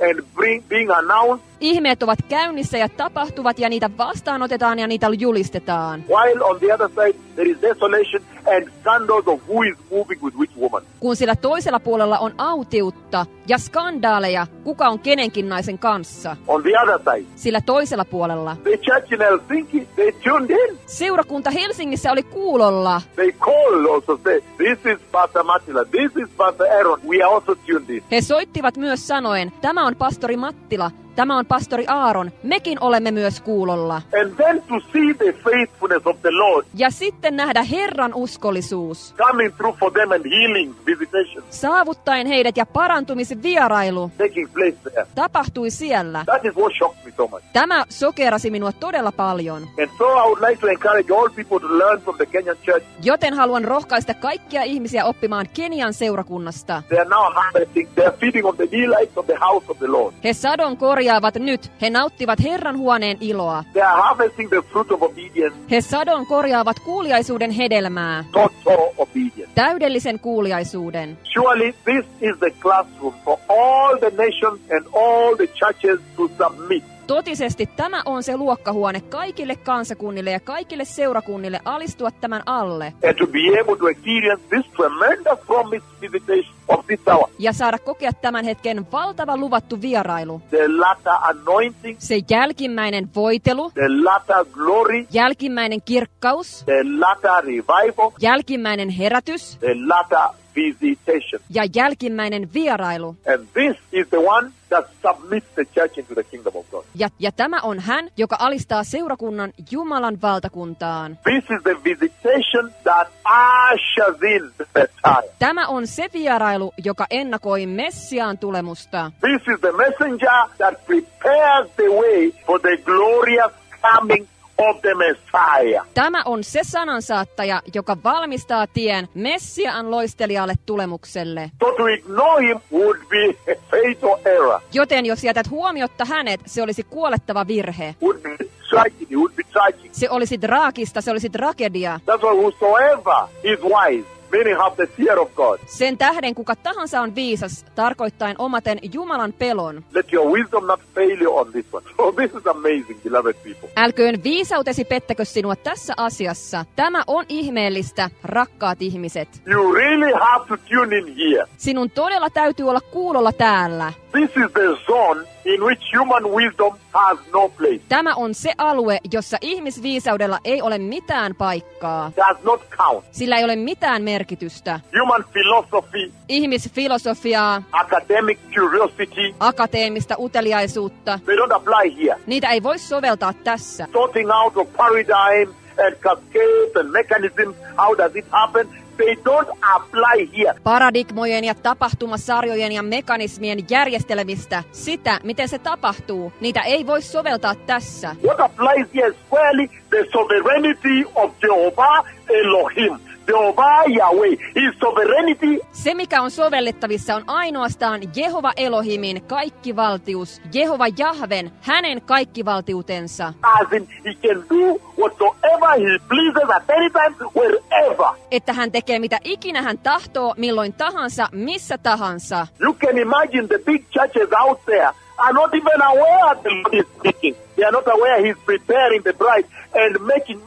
being announced, Ihmeet ovat käynnissä ja tapahtuvat ja niitä vastaanotetaan ja niitä julistetaan. while on the other side there is desolation and scandals of who is moving with which woman. Kun sillä toisella puolella on autiutta ja skandaaleja, kuka on kenenkin naisen kanssa. On the other side, Sillä toisella puolella. the church in Helsinki, they tuned in. Seurakunta Helsingissä oli kuulolla. They call also say, this is Pastor Mattila, this is Pastor Aaron. We are also tuned in. He soittivat myös sanoen, tämä on pastori Mattila, tämä on pastori Aaron, mekin olemme myös kuulolla. And then to see the faithfulness of the Lord Ja sitten nähdä Herran uskollisuus, coming through for them and healing visitation saavuttaen heidät ja parantumisvierailu taking place there. tapahtui siellä. That is what shocked me so much. Tämä sokerasi minua todella paljon. And so I would like to encourage all people to learn from the Kenyan church. Joten haluan rohkaista kaikkia ihmisiä oppimaan Kenian seurakunnasta. They are now harvesting, they are feeding on the delights of the house of the Lord. He sadon korjaavat nyt, he nauttivat Herran huoneen iloa. They are harvesting the fruit of obedience, He sadon korjaavat kuuliaisuuden hedelmää, total obedience. täydellisen kuuliaisuuden. Surely this is the classroom for all the nations and all the churches to submit. Totisesti tämä on se luokkahuone kaikille kansakunnille ja kaikille seurakunnille alistua tämän alle. And to be able to experience this tremendous promised visitation of this hour. Ja saada kokea tämän hetken valtava luvattu vierailu. The latter anointing, Se jälkimmäinen voitelu, the latter glory, jälkimmäinen kirkkaus, the latter revival, jälkimmäinen herätys the latter visitation. ja jälkimmäinen vierailu. And this is the one that submits the church into the kingdom of God. Ja tämä on hän, joka alistaa seurakunnan Jumalan valtakuntaan. This is the visitation that ushers in the Messiah. Tämä on se vierailu, joka ennakoi Messiaan tulemusta. This is the messenger that prepares the way for the glorious coming of the Messiah. Tämä on se sanansaattaja, joka valmistaa tien Messiaan loistelijalle tulemukselle. So to ignore him would be a fatal error. Joten jos jätät huomiotta hänet, se olisi kuolettava virhe. Would be tragic. It would be tragic. Se olisi traagista, se olisi tragedia. That's why whosoever is wise, meaning have the fear of God, Sen tähden kuka tahansa on viisas, tarkoittaen omaten Jumalan pelon. let your wisdom not fail you on this one. So this is amazing, beloved people. Älköön viisautesi pettäkö sinua tässä asiassa. Tämä on ihmeellistä, rakkaat ihmiset. You really have to tune in here. Sinun todella täytyy olla kuulolla täällä. This is the zone in which human wisdom has no place. Tämä on se alue, jossa ihmisviisaudella ei ole mitään paikkaa. Does not count. Sillä ei ole mitään merkitystä. Human philosophy, Ihmisfilosofiaa, academic curiosity, akateemista uteliaisuutta, they don't apply here. niitä ei voi soveltaa tässä. Sorting out of paradigms and cascades and mechanisms, how does it happen? They don't apply here. Paradigmojen ja tapahtumasarjojen ja mekanismien järjestelemistä, sitä, miten se tapahtuu, niitä ei voi soveltaa tässä. What applies here squarely, the sovereignty of Jehovah Elohim. Jehovah Yahweh, his sovereignty. Se, mikä on sovellettavissa, on ainoastaan Jehova Elohimin kaikkivaltius, Jehova Jahven, hänen kaikkivaltiutensa. As in, he can do whatsoever he pleases at any time, wherever. Että hän tekee mitä ikinä hän tahtoo, milloin tahansa, missä tahansa. You can imagine the big churches out there are not even aware the Lord is speaking. They are not aware he's preparing the bride and making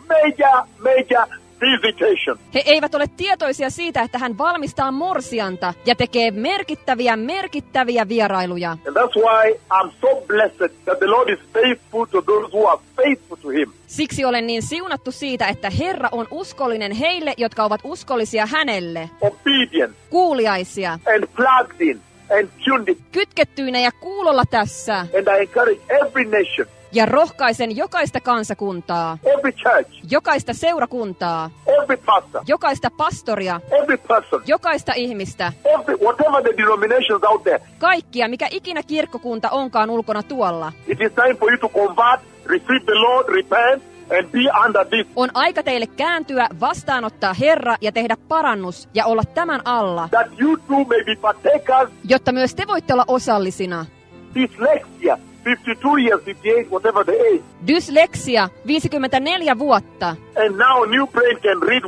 major visitation. He eivät ole tietoisia siitä, että hän valmistaa morsianta ja tekee merkittäviä vierailuja. And that's why I'm so blessed that the Lord is faithful to those who are faithful to him. Siksi olen niin siunattu siitä, että Herra on uskollinen heille, jotka ovat uskollisia hänelle. Obedient Kuuliaisia, and plugged in and tuned in. kytkettyinä ja kuulolla tässä. And I encourage every nation, Ja rohkaisen jokaista kansakuntaa, every church, jokaista seurakuntaa, every pastor, jokaista pastoria, every person, jokaista ihmistä, whatever the denominations out there. kaikkia, mikä ikinä kirkkokunta onkaan ulkona tuolla. It is time for you to convert, receive the Lord, repent, and be under this. On aika teille kääntyä, vastaanottaa Herra ja tehdä parannus ja olla tämän alla, That you too may be partakers. jotta myös te voitte olla osallisina. Dyslexia, 52 years, 58, whatever the age. Dysleksia, 54 vuotta. And now new brain can read well.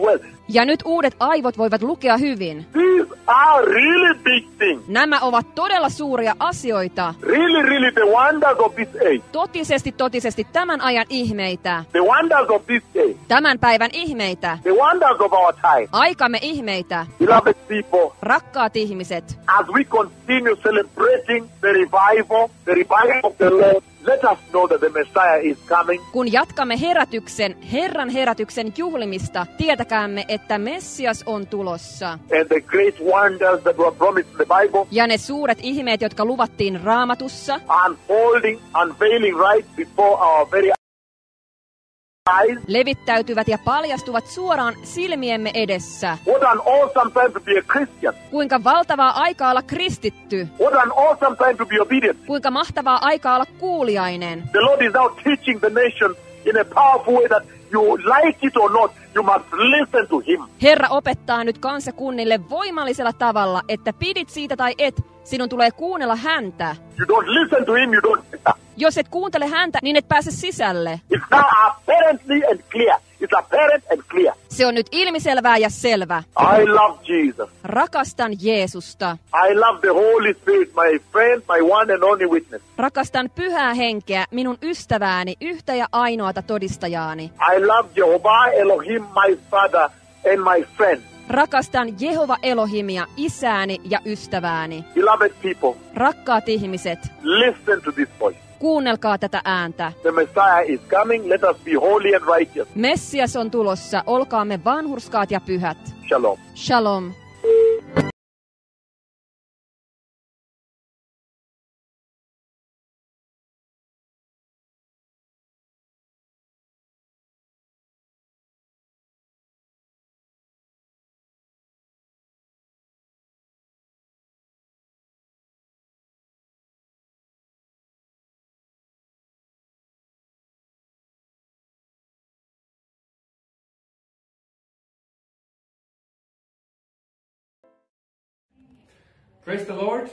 Ja nyt uudet aivot voivat lukea hyvin. These are really big things. Nämä ovat todella suuria asioita. Really the wonders of this age. Totisesti tämän ajan ihmeitä. The wonders of this age. Tämän päivän ihmeitä. The wonders of our time. Aikamme ihmeitä. Beloved people, Rakkaat ihmiset. as we continue celebrating the revival of the Lord, let us know that the Messiah is coming. Kun jatkamme Herran herätyksen juhlimista, tietäkäämme, että Messias on tulossa. And the great wonders that were promised in the Bible Ja ne suuret ihmeet, jotka luvattiin Raamatussa, unveiling right before our very eyes. levittäytyvät ja paljastuvat suoraan silmiemme edessä. What an awesome time to be a Christian. Kuinka valtavaa aikaa olla kristitty. What an awesome time to be obedient. Kuinka mahtavaa aikaa olla kuuliainen. The Lord is now teaching the nation in a powerful way that you like it or not, you must listen to Him. Herra opettaa nyt kansakunnille voimallisella tavalla, että pidit siitä tai et, sinun tulee kuunnella häntä. You don't listen to Him, you don't enter. Jos et kuuntele häntä, niin et pääse sisälle. It's now apparently and clear. It's apparent and clear. Se on nyt ilmiselvää ja selvä. I love Jesus. Rakastan Jeesusta. I love the Holy Spirit, my friend, my one and only witness. Rakastan Pyhää Henkeä, minun ystävääni, yhtä ja ainoata todistajaani. I love Jehovah Elohim, my father and my friend. Rakastan Jehova Elohimia, isääni ja ystävääni. Beloved people, Rakkaat ihmiset, listen to this voice. kuunnelkaa tätä ääntä. The Messiah is coming. Let us be holy and righteous. Messias on tulossa, olkaamme vanhurskaat ja pyhät. Shalom. Shalom. Praise the Lord.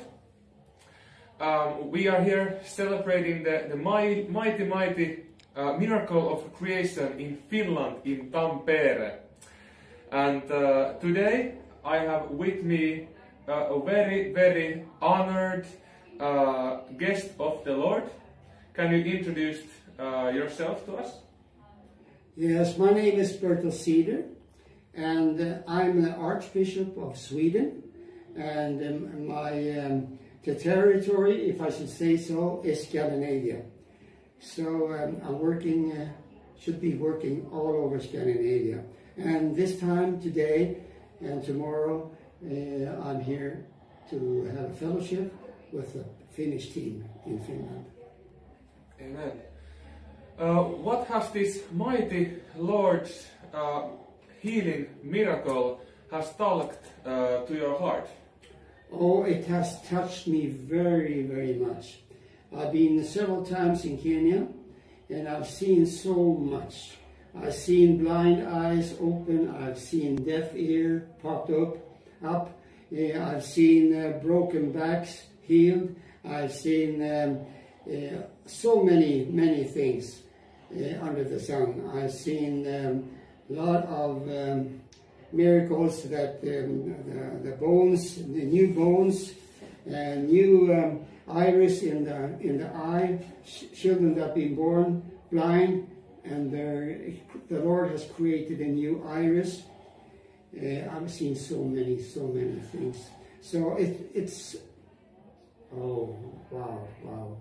We are here celebrating the mighty miracle of creation in Finland, in Tampere. And today I have with me a very honored guest of the Lord. Can you introduce yourself to us? Yes, my name is Bertil Ceder, and I'm the Archbishop of Sweden. And the territory, if I should say so, is Scandinavia. So I'm working, should be working all over Scandinavia. And this time, today and tomorrow, I'm here to have a fellowship with the Finnish team in Finland. Amen. What has this mighty Lord's healing miracle has talked to your heart? Oh, it has touched me very much. I've been several times in Kenya, and I've seen so much. I've seen blind eyes open. I've seen deaf ear popped up. I've seen broken backs healed. I've seen so many things under the sun. I've seen a lot of miracles that the bones, the new bones, new iris in the eye, children that have been born blind, and the Lord has created a new iris. I've seen so many things. So it's oh wow.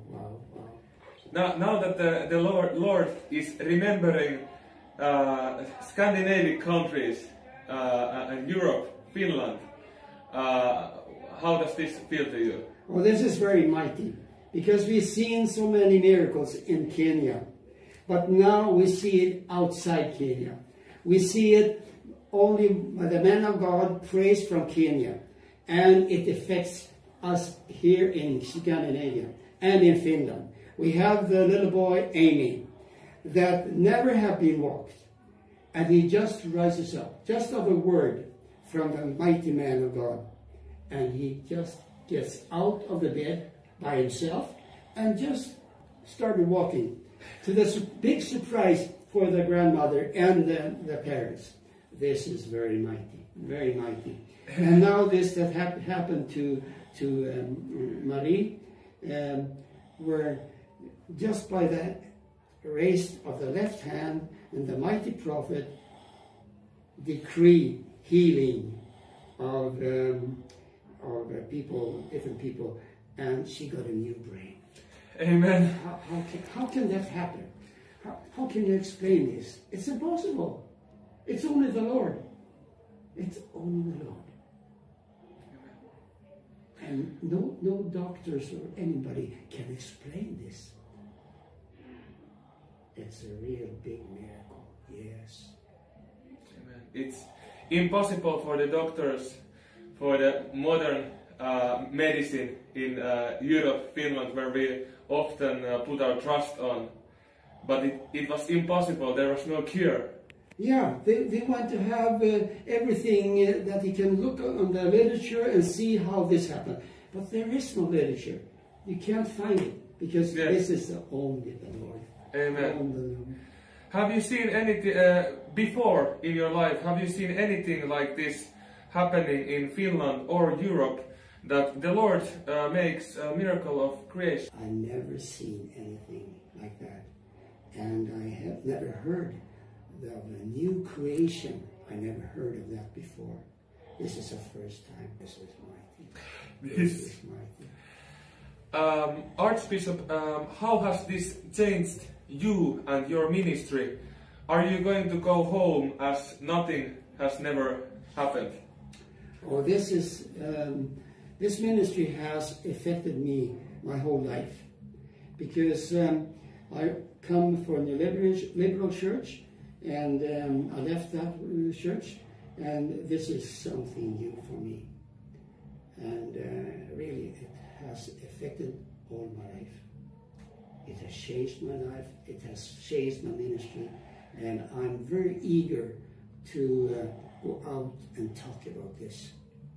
Now that the Lord is remembering Scandinavian countries and Europe, Finland, how does this feel to you? Well, this is very mighty, because we've seen so many miracles in Kenya, but now we see it outside Kenya. We see it only the man of God prays from Kenya, and it affects us here in Scandinavia and in Finland. We have the little boy Amy that never have been walked, and he just rises up, just of a word from the mighty man of God, and he just gets out of the bed by himself and just started walking, to the big surprise for the grandmother and the parents. this is very mighty, very mighty. And now this that happened to Marie, where just by the raise of the left hand and the mighty prophet decree healing of people, different people, and she got a new brain. Amen. How can that happen? How can you explain this? It's impossible. It's only the Lord. It's only the Lord. And no doctors or anybody can explain this. It's a real big miracle. Yes. Amen. It's impossible for the doctors, for the modern medicine in Europe, Finland, where we often put our trust on. But it was impossible. There was no cure. Yeah, they want to have everything that you can look on the literature and see how this happened. But there is no literature. You can't find it because this is only the Lord. Amen. Only the Lord. Have you seen anything before in your life? Have you seen anything like this happening in Finland or Europe, that the Lord makes a miracle of creation? I never seen anything like that, and I have never heard of a new creation. I never heard of that before. This is the first time. This is mighty. This is mighty. Archbishop, how has this changed you and your ministry? Are you going to go home as nothing has never happened? Oh, this is this ministry has affected me my whole life, because I come from the liberal church, and I left that church, and this is something new for me, and really it has affected all my life. It has changed my life, it has changed my ministry, and I'm very eager to go out and talk about this.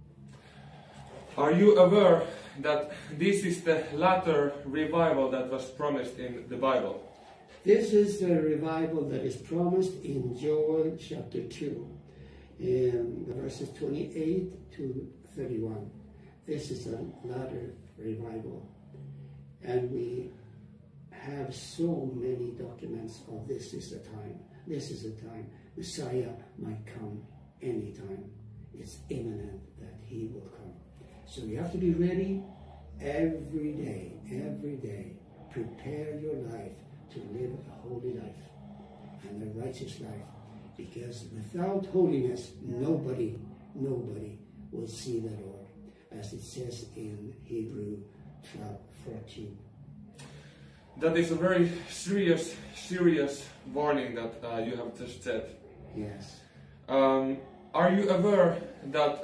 Are you aware that this is the latter revival that was promised in the Bible? This is the revival that is promised in Joel chapter 2, in the verses 28 to 31. This is a latter revival. And we have so many documents of this is the time. This is the time. Messiah might come anytime. It's imminent that he will come. So you have to be ready every day, every day. Prepare your life to live a holy life and a righteous life. Because without holiness, nobody will see the Lord. As it says in Hebrew 12:14. That is a very serious warning that you have just said. Yes. Are you aware that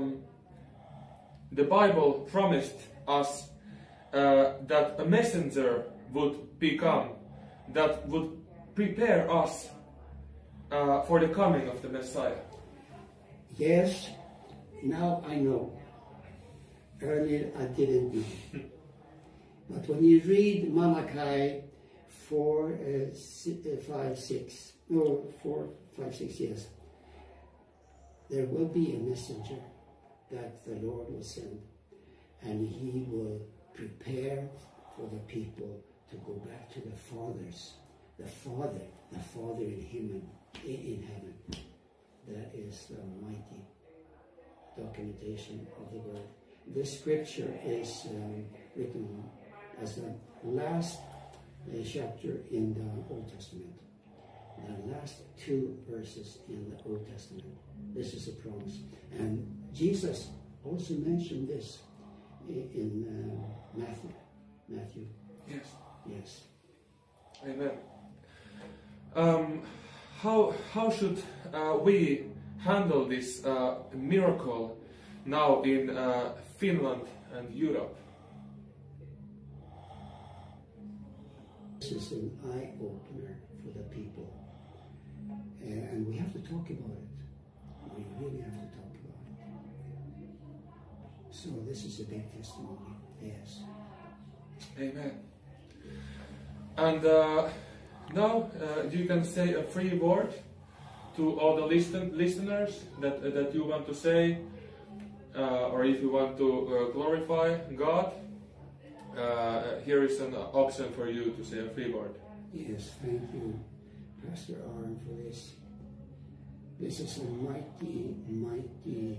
the Bible promised us that a messenger would become, that would prepare us for the coming of the Messiah? Yes, now I know. Earlier I didn't know. But when you read Malachi 4, 5, 6, yes, there will be a messenger that the Lord will send, and he will prepare for the people to go back to the fathers, the Father in heaven. That is the mighty documentation of the word. This scripture is written as the last chapter in the Old Testament. The last 2 verses in the Old Testament. This is a promise. And Jesus also mentioned this in Matthew. Yes. Yes. Amen. How should we handle this miracle now in Finland and Europe? This is an eye-opener for the people. And we have to talk about it. We really have to talk about it. So this is a big testimony. Yes. Amen. And now you can say a free word to all the listeners that you want to say, or if you want to glorify God, here is an option for you to say a free word. Yes, thank you, Pastor Aaron, for this. This is a mighty, mighty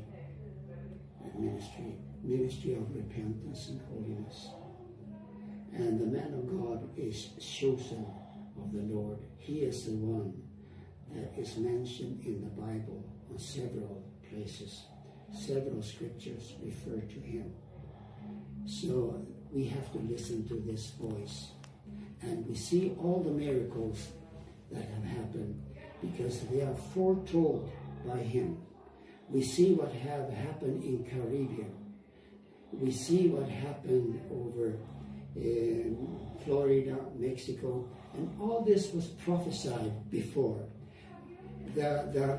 ministry of repentance and holiness. And the man of God is chosen of the Lord. He is the one that is mentioned in the Bible on several places. Several scriptures refer to him. So we have to listen to this voice. And we see all the miracles that have happened because they are foretold by him. We see what have happened in Caribbean. We see what happened over in Florida, Mexico, and all this was prophesied before. The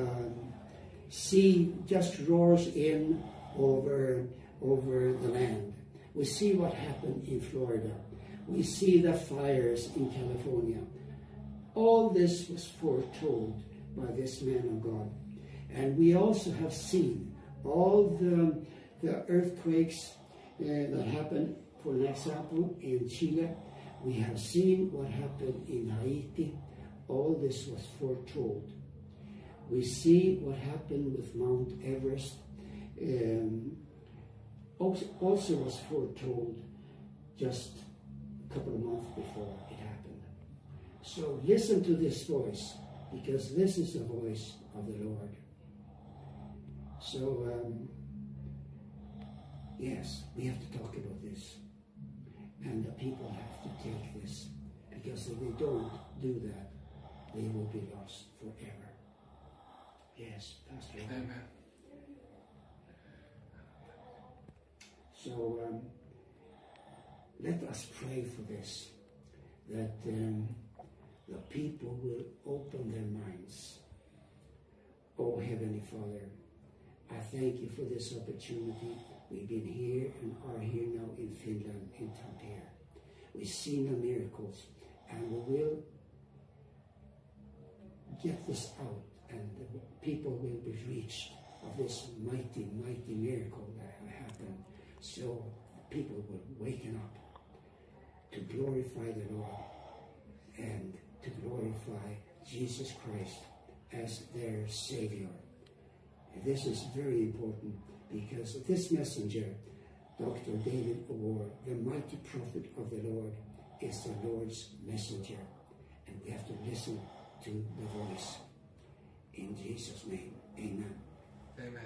sea just roars in over the land. We see what happened in Florida. We see the fires in California. All this was foretold by this man of God. And we also have seen all the earthquakes that happened, for an example, in Chile. We have seen what happened in Haiti. All this was foretold. We see what happened with Mount Everest. Also was foretold just a couple of months before it happened. So listen to this voice, because this is the voice of the Lord. So, yes, we have to talk about this. And the people have to take this, because if they don't do that, they will be lost forever. Yes, Pastor. Amen. So, let us pray for this, that the people will open their minds. Oh, Heavenly Father, I thank you for this opportunity. We've been here and are here now in Finland, in Tampere. We've seen the miracles, and we will get this out, and the people will be reached of this mighty, mighty miracle that have happened. So people will waken up to glorify the Lord and to glorify Jesus Christ as their Savior. And this is very important, because this messenger, Dr. David O'War, the mighty prophet of the Lord, is the Lord's messenger. And we have to listen to the voice. In Jesus' name, amen. Amen.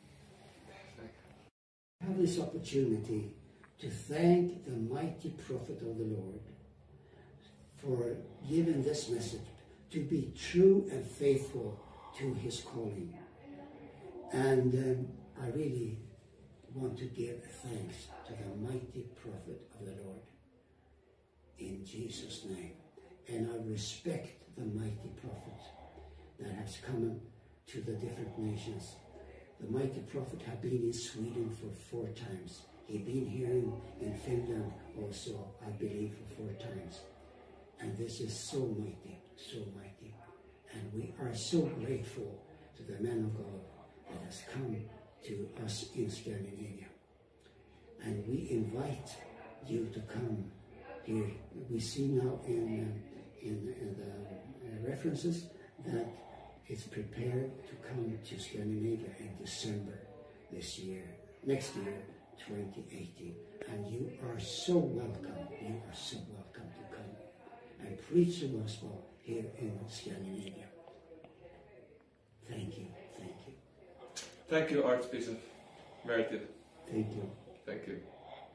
I have this opportunity to thank the mighty prophet of the Lord for giving this message, to be true and faithful to his calling. And I really want to give thanks to the mighty prophet of the Lord, in Jesus' name. And I respect the mighty prophets that has come to the different nations. The mighty prophet has been in Sweden for 4 times. He's been here in Finland also, I believe, for 4 times. And this is so mighty, so mighty. And we are so grateful to the man of God that has come to us in Scandinavia. And we invite you to come here. We see now in the references that it's prepared to come to Scandinavia in December this year, next year, 2018. And you are so welcome. You are so welcome to come and preach the gospel here in Scandinavia. Thank you. Thank you. Thank you, Archbishop Mertil. Thank you. Thank you.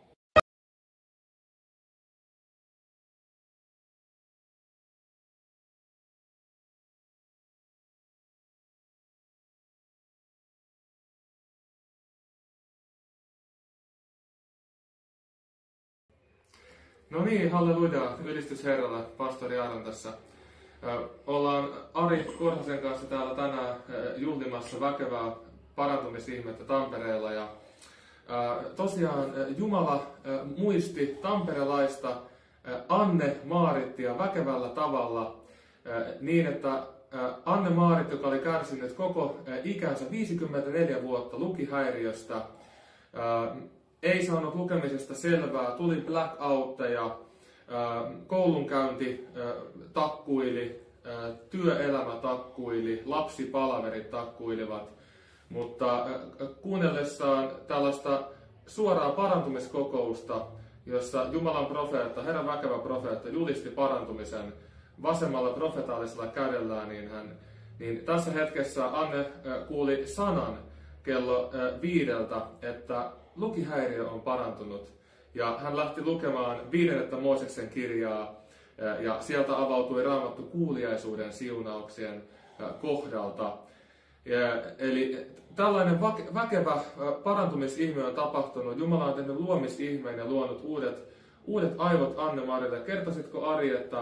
No niin, halleluja, ylistys Herralle, pastori Aaron tässä. Ollaan Ari Korhosen kanssa täällä tänään juhlimassa väkevää parantumisihmettä Tampereella. Ja tosiaan Jumala muisti tamperelaista Anne Maarittia väkevällä tavalla niin, että Anne-Maarit, joka oli kärsinyt koko ikänsä 54 vuotta lukihäiriöstä, ei saanut lukemisesta selvää, tuli blackoutteja, koulunkäynti takkuili, työelämä takkuili, lapsipalaverit takkuilivat, mutta kuunnellessaan tällaista suoraa parantumiskokousta, jossa Jumalan profeetta, Herran väkevä profeetta julisti parantumisen vasemmalla profetaalisella kädellään, niin tässä hetkessä Anne kuuli sanan kello 5, että lukihäiriö on parantunut. Ja hän lähti lukemaan 5. Mooseksen kirjaa, ja sieltä avautui Raamattu kuuliaisuuden siunauksien kohdalta. Eli tällainen väkevä parantumisihme on tapahtunut. Jumala on tehnyt luomisihmeen ja luonut uudet aivot Anne-Marille. Kertoisitko, Ari, että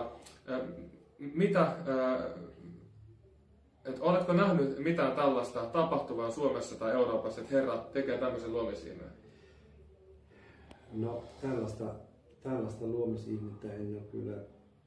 oletko nähnyt mitään tällaista tapahtuvaa Suomessa tai Euroopassa, että Herra tekee tämmöisen luomisihmeen? No tällaista luomisihmettä en ole kyllä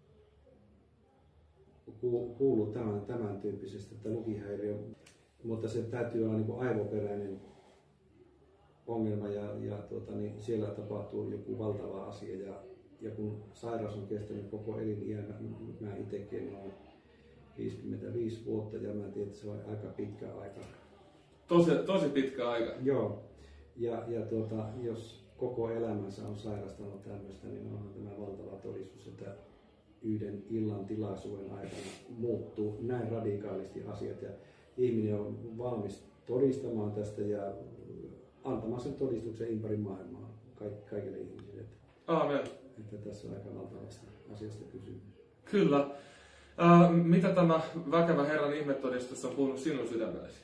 kuullut tämän tyyppisestä, että lukihäiriö, mutta se täytyy olla niin kuin aivoperäinen ongelma niin siellä tapahtuu joku valtava asia ja kun sairaus on kestänyt koko eliniän, mä itsekin olen 55 vuotta ja mä tiedän, että se on aika pitkä aika. Tosi pitkä aika. Joo, ja jos koko elämänsä on sairastanut tämmöistä, niin onhan tämä valtava todistus, että yhden illan tilaisuuden aikana muuttuu näin radikaalisti asiat ja ihminen on valmis todistamaan tästä ja antamaan sen todistuksen ympäri maailmaa kaikille ihmisille. Aamen. Että tässä on aika valtavasta asiasta kysymys. Kyllä. Mitä tämä väkevä Herran ihmetodistus on puhunut sinun sydämellesi?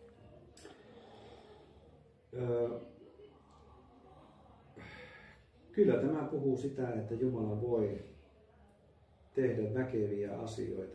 Kyllä tämä puhuu sitä, että Jumala voi tehdä väkeviä asioita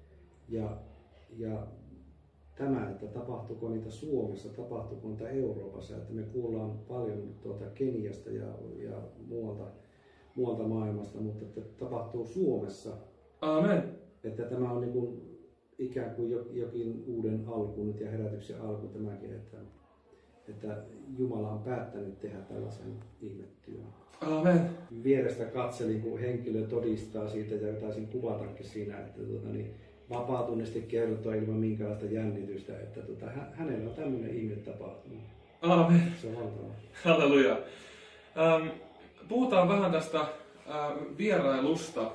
ja tämä, että tapahtuuko niitä Suomessa, tapahtuuko niitä Euroopassa, että me kuullaan paljon Keniasta ja muualta maailmasta, mutta että tapahtuu Suomessa. Amen. Että tämä on niin kuin ikään kuin jokin uuden alku nyt ja herätyksen alku tämäkin, että Jumala on päättänyt tehdä tällaisen ihmettyön. Amen. Vierestä katselin, kun henkilö todistaa siitä ja taisin kuvatakin siinä, että vapautuneesti kertoo ilman minkäänlaista jännitystä, että hänellä on tämmöinen ihme tapahtunut. Amen. Se on valtava. Halleluja. Puhutaan vähän tästä vierailusta.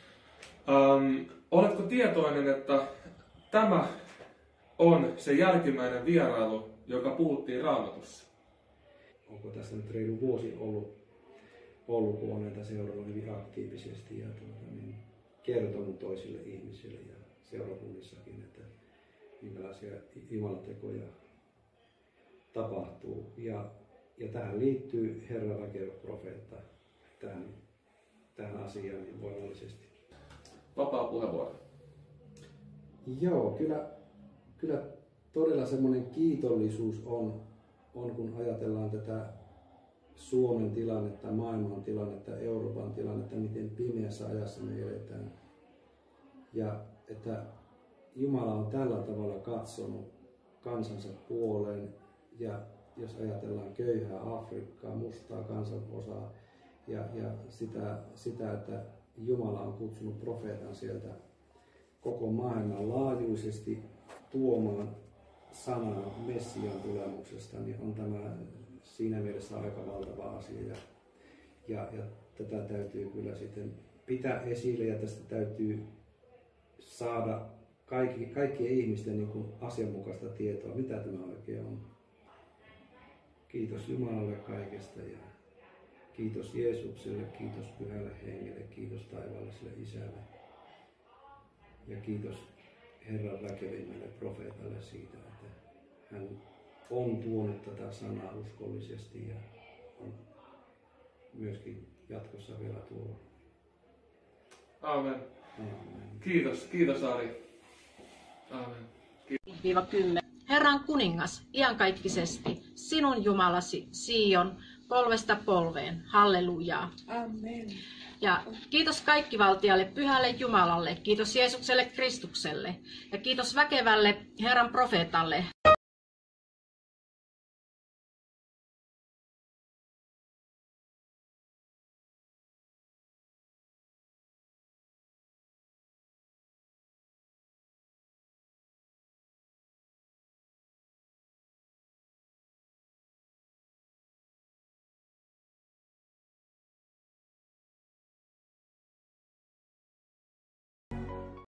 Oletko tietoinen, että tämä on se jälkimmäinen vierailu, joka puhuttiin Raamatussa? Onko tässä nyt reilu vuosi ollut kun on näitä seurannut hyvin aktiivisesti ja kertonut toisille ihmisille ja seurakunnissakin, että minkälaisia jumalatekoja tapahtuu. Ja tähän liittyy Herran väkevä profeetta tähän asiaan niin voimallisesti. Vapaa puheenvuoro. Joo, kyllä todella semmoinen kiitollisuus on, kun ajatellaan tätä Suomen tilannetta, maailman tilannetta, Euroopan tilannetta, miten pimeässä ajassa me eletään. Ja että Jumala on tällä tavalla katsonut kansansa puoleen, ja jos ajatellaan köyhää Afrikkaa, mustaa kansanosaa, ja sitä, että Jumala on kutsunut profeetan sieltä koko maailman laajuisesti tuomaan sanaa Messian tulemuksesta, niin on tämä siinä mielessä aika valtava asia. Ja tätä täytyy kyllä sitten pitää esille ja tästä täytyy saada kaikkien ihmisten niin kuin asianmukaista tietoa, mitä tämä oikein on. Kiitos Jumalalle kaikesta ja kiitos Jeesukselle, kiitos Pyhälle Hengelle, kiitos taivaalliselle Isälle ja kiitos Herran väkevimmälle profeetalle siitä, että hän on tuonut tätä sanaa uskollisesti ja on myöskin jatkossa vielä tuolla. Amen. Amen. Kiitos Ari. Amen. -10. Herran kuningas, iankaikkisesti, sinun Jumalasi, Sion, polvesta polveen. Hallelujaa. Amen. Ja kiitos kaikkivaltialle, pyhälle Jumalalle, kiitos Jeesukselle Kristukselle ja kiitos väkevälle Herran profeetalle,